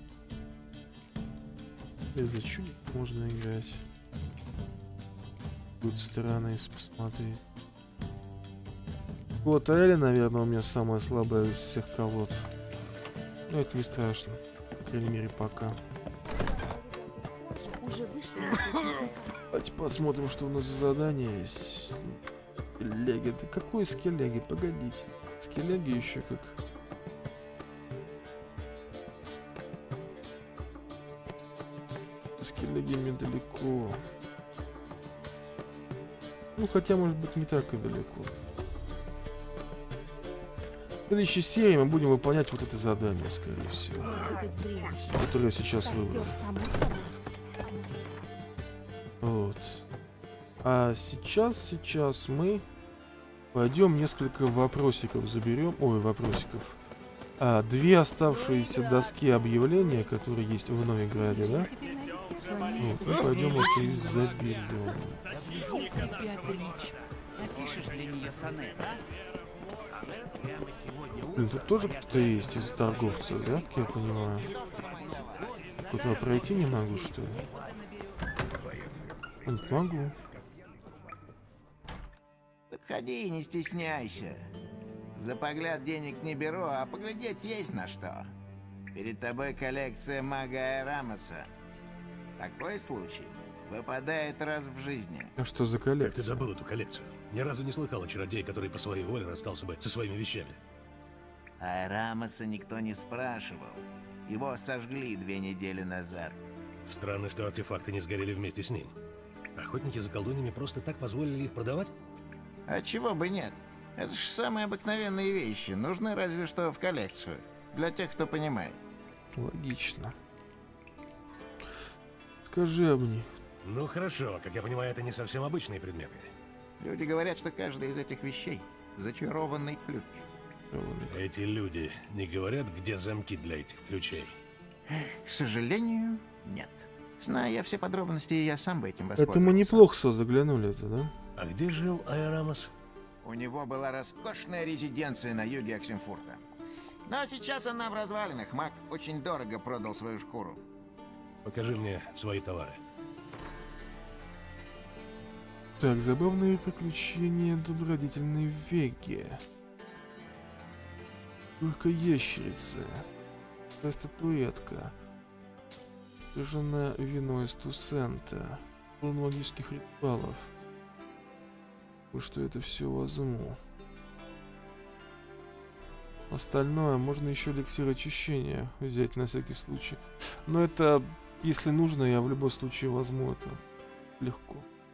И за чудик можно играть. Будет странно, если посмотреть. Вот Элли, наверное, у меня самая слабая из всех колод. Но это не страшно. По крайней мере, пока. Уже вышли на свет. Давайте посмотрим, что у нас за задание есть. Скеллеги. Да какой скеллеги? Погодите. Скеллеги еще как. Скеллеги недалеко. Ну, хотя, может быть, не так и далеко. В следующей серии мы будем выполнять вот это задание, скорее всего. Будет зрелище. Которое я сейчас Костер выбрал. само собой. Вот. А сейчас, сейчас мы пойдем несколько вопросиков заберем. Ой, вопросиков. А, две оставшиеся доски объявления, которые есть в Новиграде, да? Вот, мы пойдем их и заберем. Напишешь для нее сонет, а? Сонет прямо сегодня утром. Блин, тут тоже кто-то есть из торговцев, да? Как я понимаю. Куда пройти не могу, что ли? А, нет, могу. Подходи и не стесняйся. За погляд денег не беру, а поглядеть есть на что. Перед тобой коллекция мага Айрамоса. Такой случай выпадает раз в жизни. А что за Как ты коллекция? забыл эту коллекцию? Ни разу не слыхал о чародее, который по своей воле расстался бы со своими вещами. Айрамоса никто не спрашивал. Его сожгли две недели назад. Странно, что артефакты не сгорели вместе с ним. Охотники за колдуньями просто так позволили их продавать? А чего бы нет? Это ж самые обыкновенные вещи. Нужны разве что в коллекцию. Для тех, кто понимает. Логично. Скажи об них. Ну хорошо, как я понимаю, это не совсем обычные предметы. Люди говорят, что каждая из этих вещей — зачарованный ключ. Эти люди не говорят, где замки для этих ключей. К сожалению, нет. Зная я все подробности, я сам бы этим воспользовался. Это мы неплохо со заглянули-то, да? А где жил Айрамос? У него была роскошная резиденция на юге Оксенфурта. Но сейчас она в развалинах. Маг очень дорого продал свою шкуру. Покажи мне свои товары. Так, забавные приключения добродетельной Веги. Только ящерица. Такая статуэтка. Жена вино из Тусента. Полно магических ритуалов. Ну что это все возьму. Остальное можно еще эликсир очищения взять на всякий случай. Но это, если нужно, я в любом случае возьму это. Легко.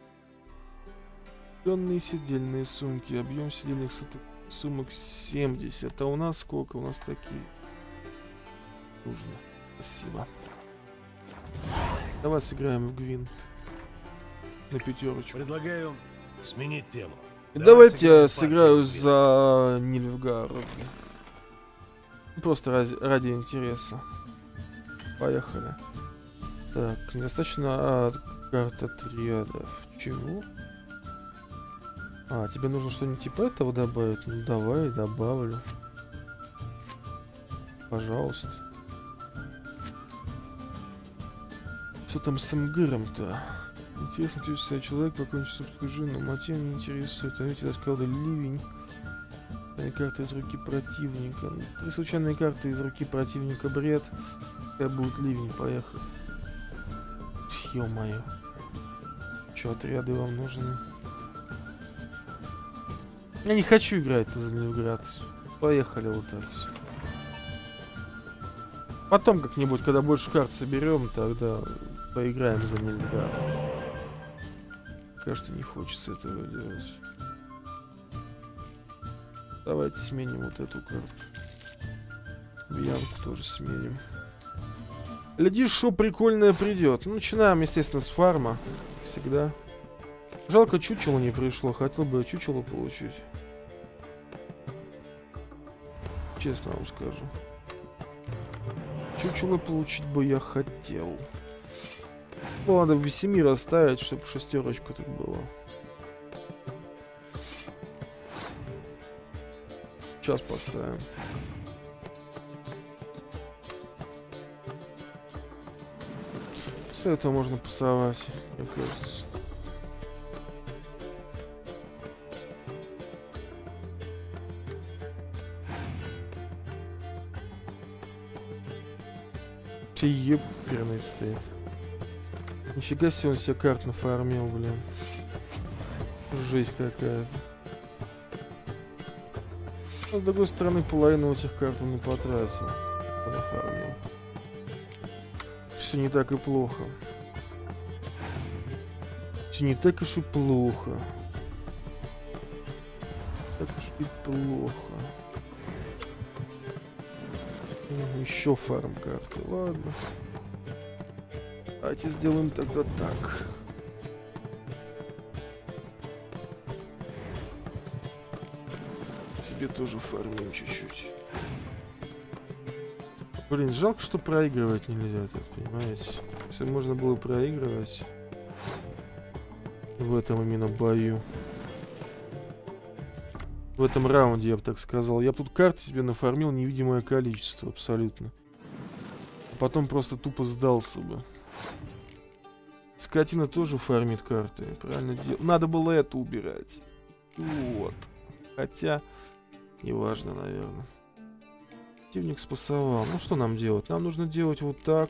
Тонные сидельные сумки. Объем сидельных сумок семьдесят. А у нас сколько? У нас такие. Нужно. Спасибо. Давай сыграем в гвинт. На пятерочку. Предлагаю сменить тему. Давайте я сыграем сыграю партию в за Нильфгард. Просто ради, ради интереса. Поехали. Так, недостаточно а, карт отрядов. Чего? А, тебе нужно что-нибудь типа этого добавить? Ну давай, добавлю. Пожалуйста. Что там с МГРом-то? Интересно, ты человек покончил с обслуживанием, мотив не интересует. А ведь я сказал, да ливень. Карта из руки противника. Три случайные карты из руки противника, бред. Какая будет ливень, поехали. Ё-моё. Чё, отряды вам нужны? Я не хочу играть за Нильфгард. Поехали вот так все. Потом как-нибудь, когда больше карт соберем, тогда поиграем за Нильфгард. Пока что не хочется этого делать. Давайте сменим вот эту карту. Бьянку тоже сменим. Гляди, что прикольное придет. Ну, начинаем, естественно, с фарма. Как всегда. Жалко, чучело не пришло. Хотел бы я чучело получить. Честно вам скажу. Чучело получить бы я хотел. Ну, надо в Весемир оставить, чтобы шестерочка тут была. Сейчас поставим. После этого можно пасовать, мне кажется. Все ебперный стоит. Нифига себе он себе карт нафармил, блин. Жесть какая-то. Но, с другой стороны, половину этих карт он не потратил. Нафармил. Все не так и плохо. Все не так уж и плохо. Так уж и плохо. Ну, еще фарм карты. Ладно. Давайте сделаем тогда так. Себе тоже фармим чуть-чуть. Блин, жалко, что проигрывать нельзя тут, понимаете? Если можно было проигрывать в этом именно бою. В этом раунде, я бы так сказал. Я бы тут карты себе нафармил невидимое количество абсолютно. А потом просто тупо сдался бы. Скотина тоже фармит карты. Правильно делал. Надо было это убирать. Вот. Хотя, неважно, наверное. Противник спасовал. Ну что нам делать? Нам нужно делать вот так.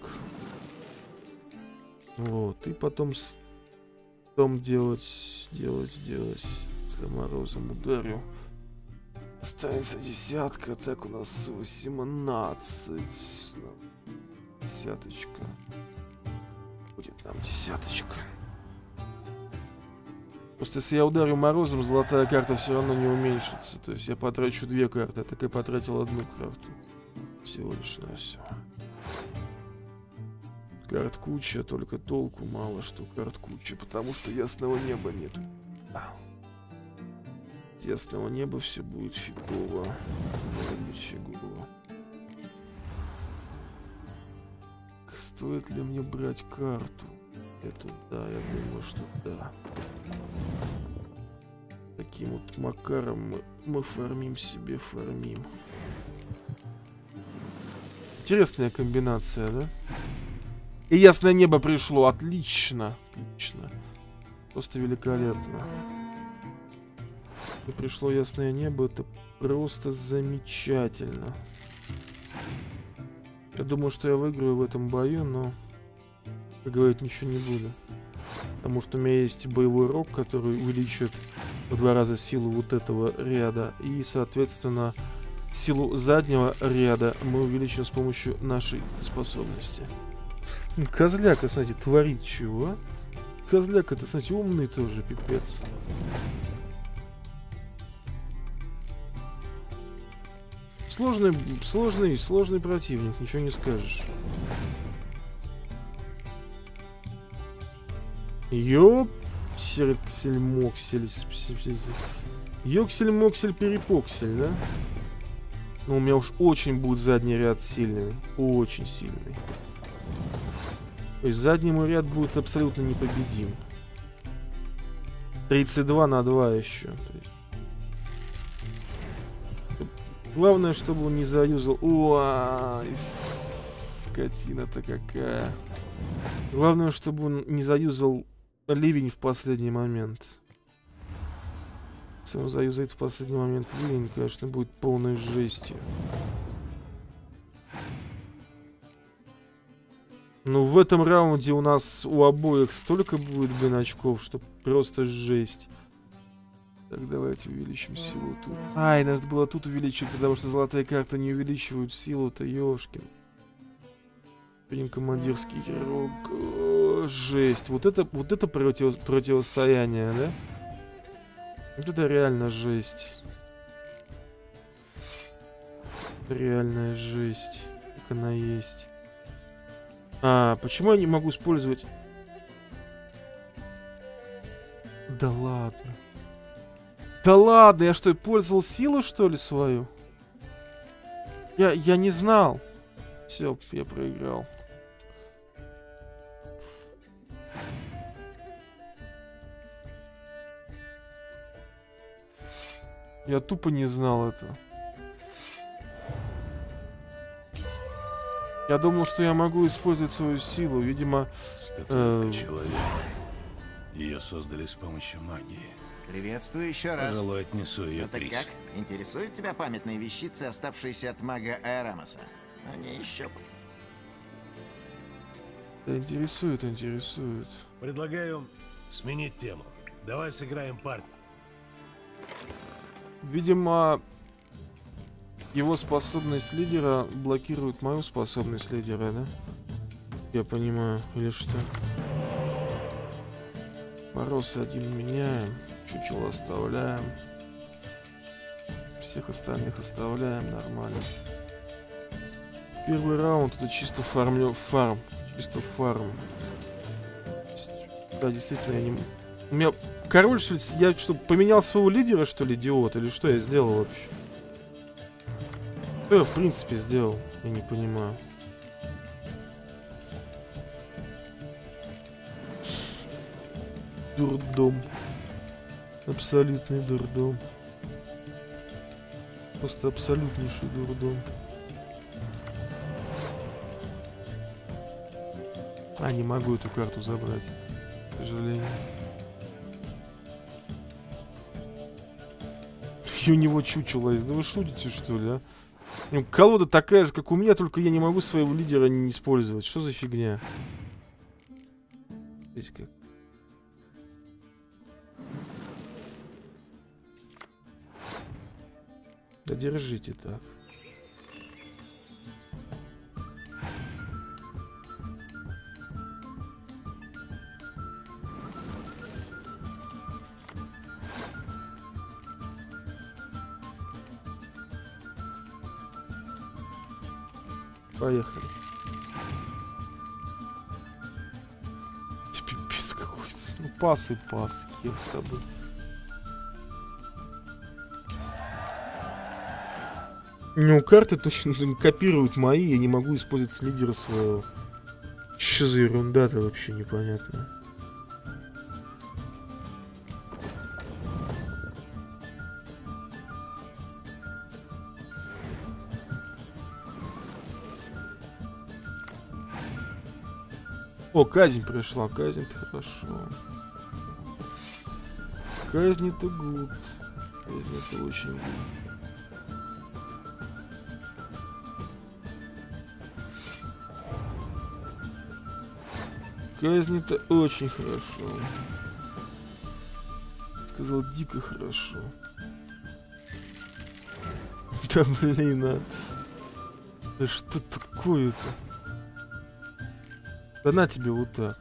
Вот. И потом с том делать, делать, делать. Если морозом ударю. Останется десятка. Так у нас восемнадцать. Десяточка. Будет нам десяточка. Просто если я ударю морозом, золотая карта все равно не уменьшится. То есть я потрачу две карты, а так я потратил одну карту. Всего лишь на все. Карт куча, только толку мало, что карт куча, потому что ясного неба нету. Ясного неба все будет фигово. Может быть фигово. Стоит ли мне брать карту? Эту, да, я думаю, что да. Таким вот макаром мы, мы фармим себе, фармим. Интересная комбинация, да? И ясное небо пришло. Отлично. Отлично. Просто великолепно. И пришло ясное небо. Это просто замечательно. Я думаю, что я выиграю в этом бою, но говорить ничего не буду. Потому что у меня есть боевой рог, который увеличивает в два раза силу вот этого ряда. И, соответственно, силу заднего ряда мы увеличим с помощью нашей способности. Козляк, кстати, творит чего? Козляк, это, кстати, умный тоже, пипец. Сложный, сложный, сложный противник, ничего не скажешь. Ёпсель-моксель. Ёксель-моксель-перепоксель, да? Но у меня уж очень будет задний ряд сильный. Очень сильный. То есть задний мой ряд будет абсолютно непобедим. тридцать два на два еще. Главное, чтобы он не заюзал. Ой, скотина-то какая. Главное, чтобы он не заюзал ливень в последний момент. Если он заюзает в последний момент ливень, конечно, будет полной жестью. Ну, в этом раунде у нас у обоих столько будет, блин, очков, что просто жесть. Так, давайте увеличим силу тут. Ай, надо было тут увеличить, потому что золотые карты не увеличивают силу-то, ёшкин. Блин, командирский герой. О, жесть. Вот это, вот это против, противостояние, да? Вот это реально жесть. Реальная жесть. Как она есть. А, почему я не могу использовать... Да ладно. Да ладно, я что, пользовал силу, что ли, свою? Я, я не знал. Все, я проиграл. Я тупо не знал этого. Я думал, что я могу использовать свою силу. Видимо... Статуэтка человека. Ее создали с помощью магии. Приветствую еще раз. Пожалуй, отнесу ее Ну так приз. как? Интересуют тебя памятные вещицы, оставшиеся от мага Аэрамоса? Они еще... Да, интересует, интересует. Предлагаю сменить тему. Давай сыграем партию. Видимо, его способность лидера блокирует мою способность лидера, да? Я понимаю, или что? Мороз один меняем, чучело оставляем. Всех остальных оставляем, нормально. Первый раунд это чисто фармлю, фарм. Чисто фарм. Да, действительно, я не... У меня король, что ли, я что, поменял своего лидера, что ли, идиот? Или что я сделал вообще? Что я, в принципе, сделал? Я не понимаю. Дурдом. Абсолютный дурдом. Просто абсолютнейший дурдом. А, не могу эту карту забрать, к сожалению. И у него чучело есть. Да вы шутите, что ли, а? Ну, колода такая же, как у меня, только я не могу своего лидера не использовать. Что за фигня? Здесь как? Да держите так. Поехали. Пипец какой-то. Ну пас и пас. Хер с тобой. Ну, карты точно копируют мои. Я не могу использовать лидера своего. Что за ерунда-то вообще непонятная. О, казнь пришла, казнь-то хорошо. Казнь-то гуд. Казнь-то очень гуд. Казнь-то очень хорошо. Сказал, дико хорошо. Да блин, а. Да что такое-то? Да на тебе вот так.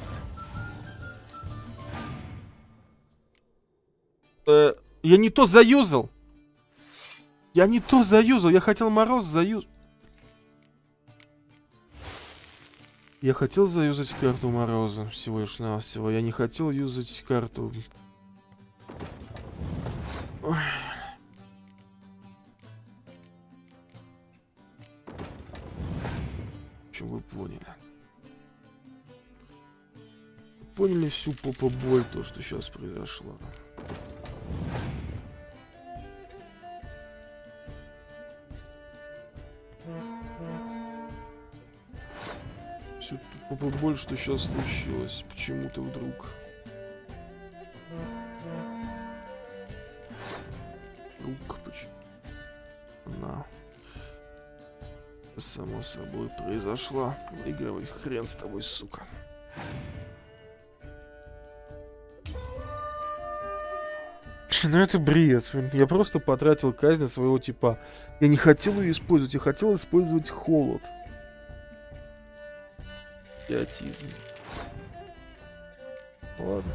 Э, я не то заюзал. Я не то заюзал. Я хотел Мороз заюзать. Я хотел заюзать карту Мороза. Всего лишь навсего. Я не хотел юзать карту. Ой. общем, вы поняли. Поняли всю попа-боль, то, что сейчас произошло. Всю попа-боль, что сейчас случилось. Почему-то вдруг. Вдруг, почему? Она само собой произошла. Выигрывай, хрен с тобой, сука. Ну это бред. Я просто потратил казнь своего типа. Я не хотел ее использовать, я хотел использовать холод. Идиотизм. Ладно.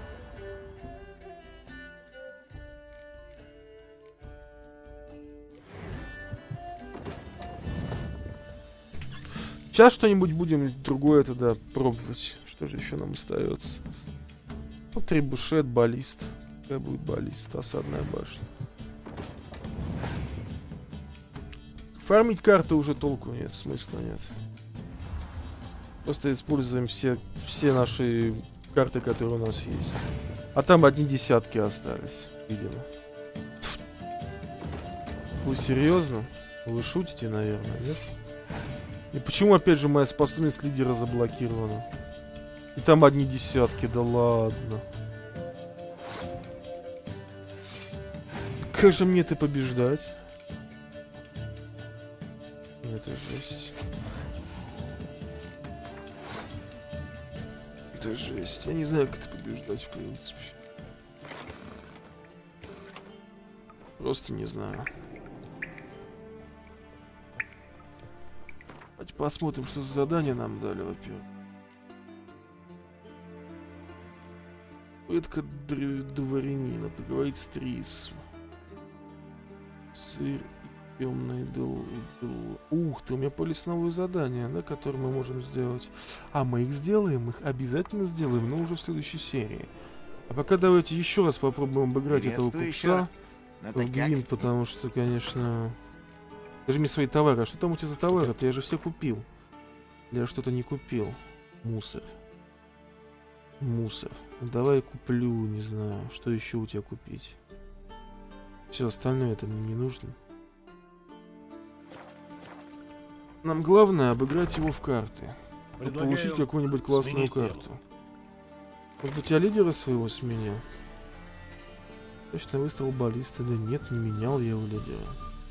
Сейчас что-нибудь будем другое тогда пробовать. Что же еще нам остается? Вот трибушет, баллист. Какая будет баллист? Осадная башня. Фармить карты уже толку нет, смысла нет. Просто используем все, все наши карты, которые у нас есть. А там одни десятки остались, видимо. Вы серьезно? Вы шутите, наверное, нет? И почему опять же моя способность лидера заблокирована? И там одни десятки, да ладно. Как же мне это побеждать? Это жесть. Это жесть. Я не знаю, как это побеждать, в принципе. Просто не знаю. Давайте посмотрим, что за задание нам дали, во-первых. Пытка дворянина. Поговорить с Трис. Сыр и темный дел... дел... Ух ты, у меня появились новые задания, да, которые мы можем сделать. А мы их сделаем, их обязательно сделаем, но уже в следующей серии. А пока давайте еще раз попробуем обыграть этого купца в Гвинт, потому что, конечно... Скажи мне свои товары. А что там у тебя за товары-то? Я же все купил. Или я что-то не купил? Мусор. Мусор. Ну, давай куплю, не знаю, что еще у тебя купить. Все остальное это мне не нужно. Нам главное обыграть его в карты. И получить какую-нибудь классную карту. Тело. Может быть, я лидера своего сменил? Точно выставил баллиста. Да нет, не менял я его лидера.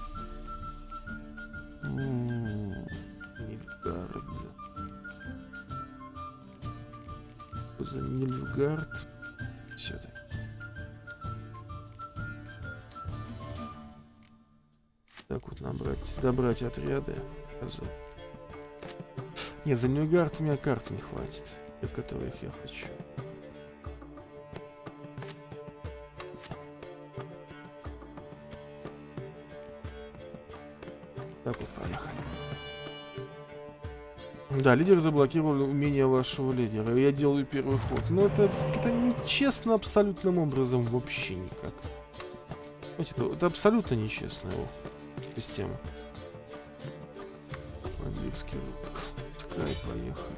Нильфгард. За Нильфгард. Все-таки. Так вот набрать, добрать отряды. Нет, за Нильфгард у меня карт не хватит, для которых я хочу. Так вот, поехали. Да, лидер заблокировал умение вашего лидера. Я делаю первый ход. Но это, это нечестно абсолютным образом вообще никак. Знаете, это, это абсолютно нечестная система. Английский рынок. Скай, поехали.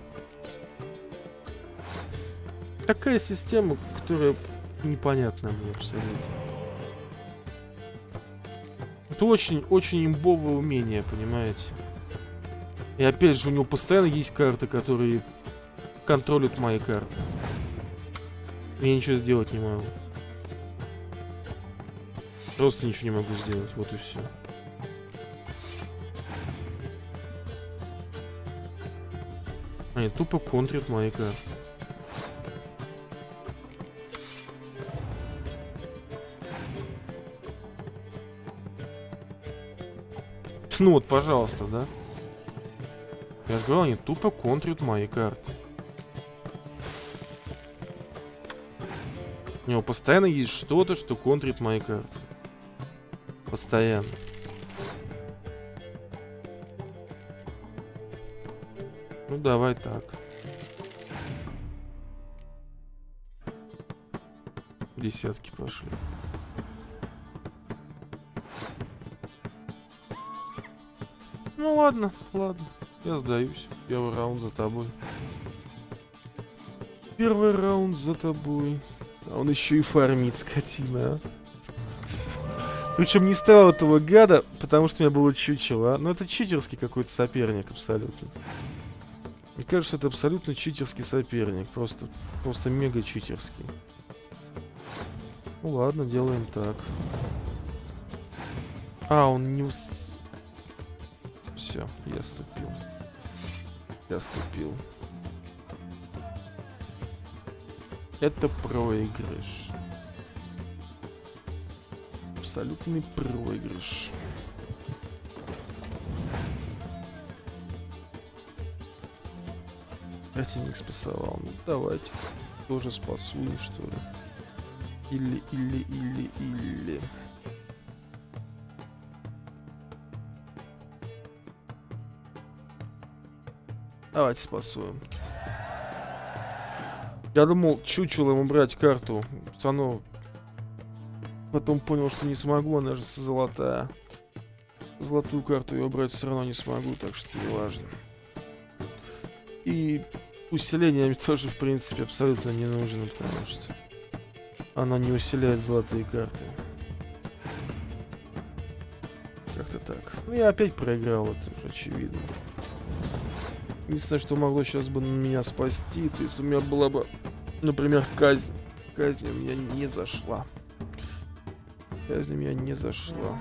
Такая система, которая непонятна мне абсолютно. Это очень-очень имбовое умение, понимаете? И опять же, у него постоянно есть карты, которые контролят мои карты. Я ничего сделать не могу. Просто ничего не могу сделать, вот и все. Они тупо контрят мои карты. Ну вот, пожалуйста, да? Я же говорю, они тупо контрят мои карты. У него постоянно есть что-то, что контрит мои карты. Постоянно. Ну давай так. Десятки пошли. Ну ладно, ладно. Я сдаюсь. Первый раунд за тобой. Первый раунд за тобой. А он еще и фармит, скотина, а. Причем не стал этого гада, потому что у меня было чучело, а? Но это читерский какой-то соперник абсолютно. Мне кажется, это абсолютно читерский соперник. Просто, просто мега читерский. Ну ладно, делаем так. А, он не... Ус... Все, я ступил. Я ступил. Это проигрыш. Абсолютный проигрыш. Противник спасовал. Ну давайте. Тоже спасуем, что ли. Или, или, или, или. Давайте спасуем. Я думал, чучелом убрать карту. Пацанов. Потом понял, что не смогу, она же золотая. Золотую карту ее брать все равно не смогу, так что не важно. И усиление тоже, в принципе, абсолютно не нужно, потому что она не усиляет золотые карты. Как-то так. Ну, я опять проиграл, это уже очевидно. Единственное, что могло сейчас бы меня спасти, то есть у меня была бы, например, казнь. Казнь у меня не зашла. Казнь у меня не зашла.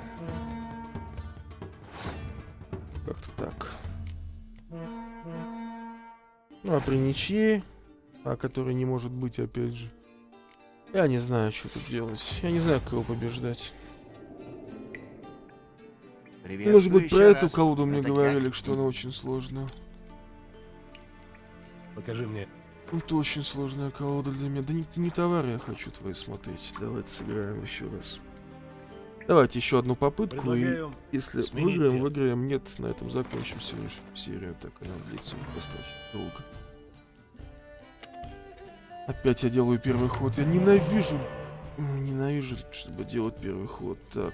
Как-то так. Ну, а при ничьей, а которой не может быть, опять же, я не знаю, что тут делать. Я не знаю, кого побеждать. Может быть, про эту колоду мне говорили, что она очень сложная. Покажи мне. Это очень сложная колода для меня. Да не, не товары я хочу твои смотреть. Давайте сыграем еще раз. Давайте еще одну попытку. Предлагаю И если выиграем, тему. выиграем. Нет, на этом закончим сегодняшнюю серию. Так она длится уже достаточно долго. Опять я делаю первый ход. Я ненавижу. Ненавижу, чтобы делать первый ход. Так.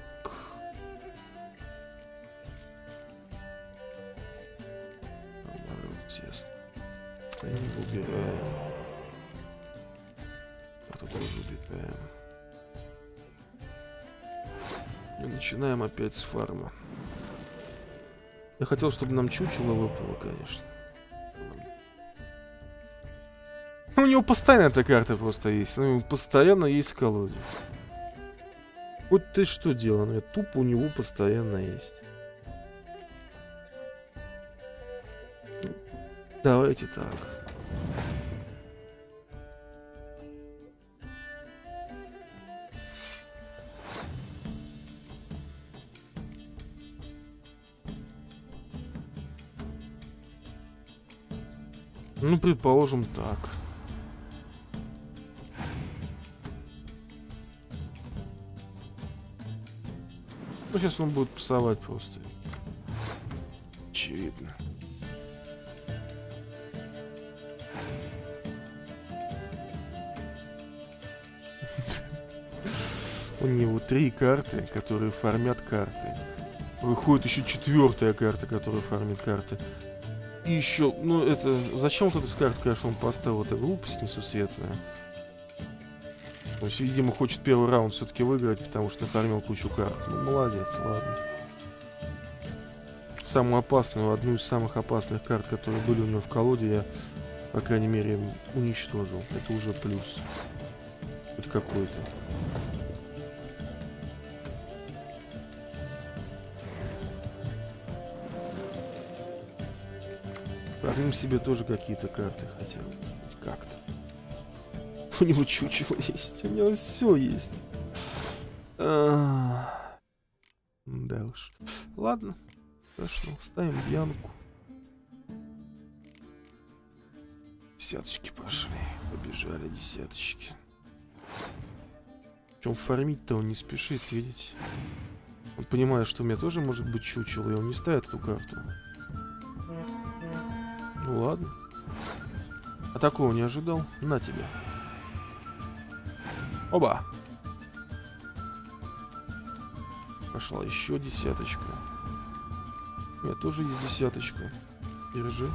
Тесно. Убираем. Это тоже убираем. И начинаем опять с фарма. Я хотел, чтобы нам чучело выпало, конечно. У него постоянно эта карта просто есть. У него постоянно есть в колоде. Вот ты что делал? Тупо у него постоянно есть. Давайте так. Ну, предположим, так. Ну, сейчас он будет пасовать просто. Очевидно. У него три карты, которые фармят карты. Выходит еще четвертая карта, которая фармит карты. И еще, ну это, зачем вот эту карту, конечно, он поставил? Это глупость несусветная. То есть, видимо, хочет первый раунд все-таки выиграть, потому что нафармил кучу карт. Ну, молодец, ладно. Самую опасную, одну из самых опасных карт, которые были у него в колоде, я, по крайней мере, уничтожил. Это уже плюс. Хоть какой-то. Фармим себе тоже какие-то карты хотя бы. Как-то. У него чучело есть. У него все есть. А-а-а. Да уж. Ладно. Хорошо. Ставим Бьянку. Десяточки пошли. Побежали десяточки. Причем фармить-то он не спешит, видите? Он понимает, что у меня тоже может быть чучело, и он не ставит эту карту. Ну ладно. А такого не ожидал. На тебе. Оба. Пошла еще десяточка. У меня тоже есть десяточка. Держи.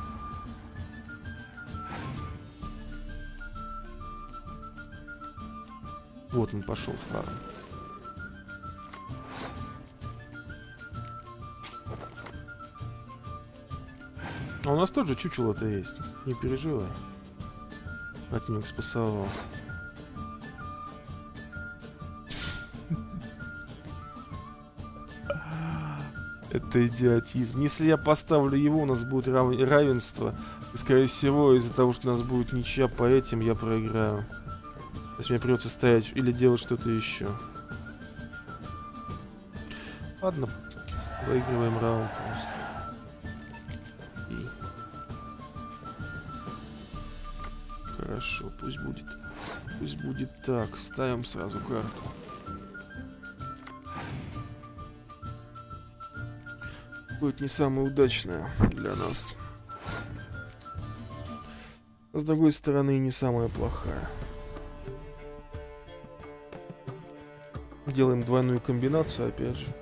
Вот он пошел, фарм. А у нас тоже чучело-то есть. Не переживай. Противник спасовал. Это идиотизм. Если я поставлю его, у нас будет рав... равенство. И, скорее всего, из-за того, что у нас будет ничья по этим, я проиграю. То есть мне придется стоять или делать что-то еще. Ладно, выигрываем раунд просто. И... Хорошо, пусть будет. Пусть будет так. Ставим сразу карту. Будет не самая удачная для нас. Но, с другой стороны, и не самая плохая. Делаем двойную комбинацию, опять же.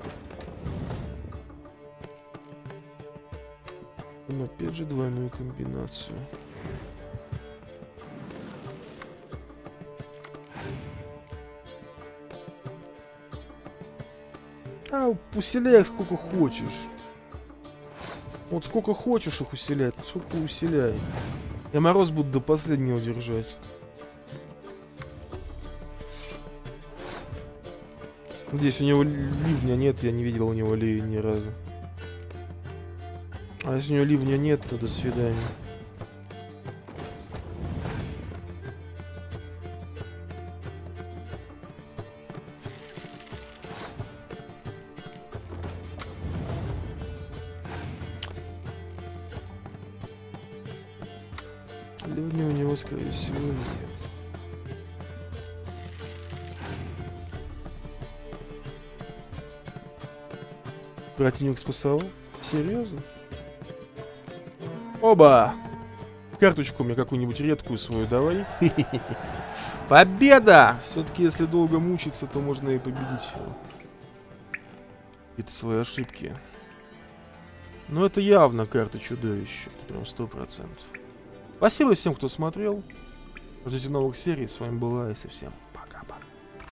Но опять же двойную комбинацию. А, усиляй их сколько хочешь. Вот сколько хочешь их усилять, сколько усиляй. Я мороз буду до последнего держать. Здесь у него ливня нет, я не видел у него ливня ни разу. А если у него ливня нет, то до свидания. Ливня у него, скорее всего, нет. Противник спасал? Серьезно? Оба! Карточку мне какую-нибудь редкую свою давай. Победа! Все-таки, если долго мучиться, то можно и победить. Это свои ошибки. Но это явно карта чудовища. Это прям сто процентов. Спасибо всем, кто смотрел. Ждите новых серий. С вами была Айса. Всем.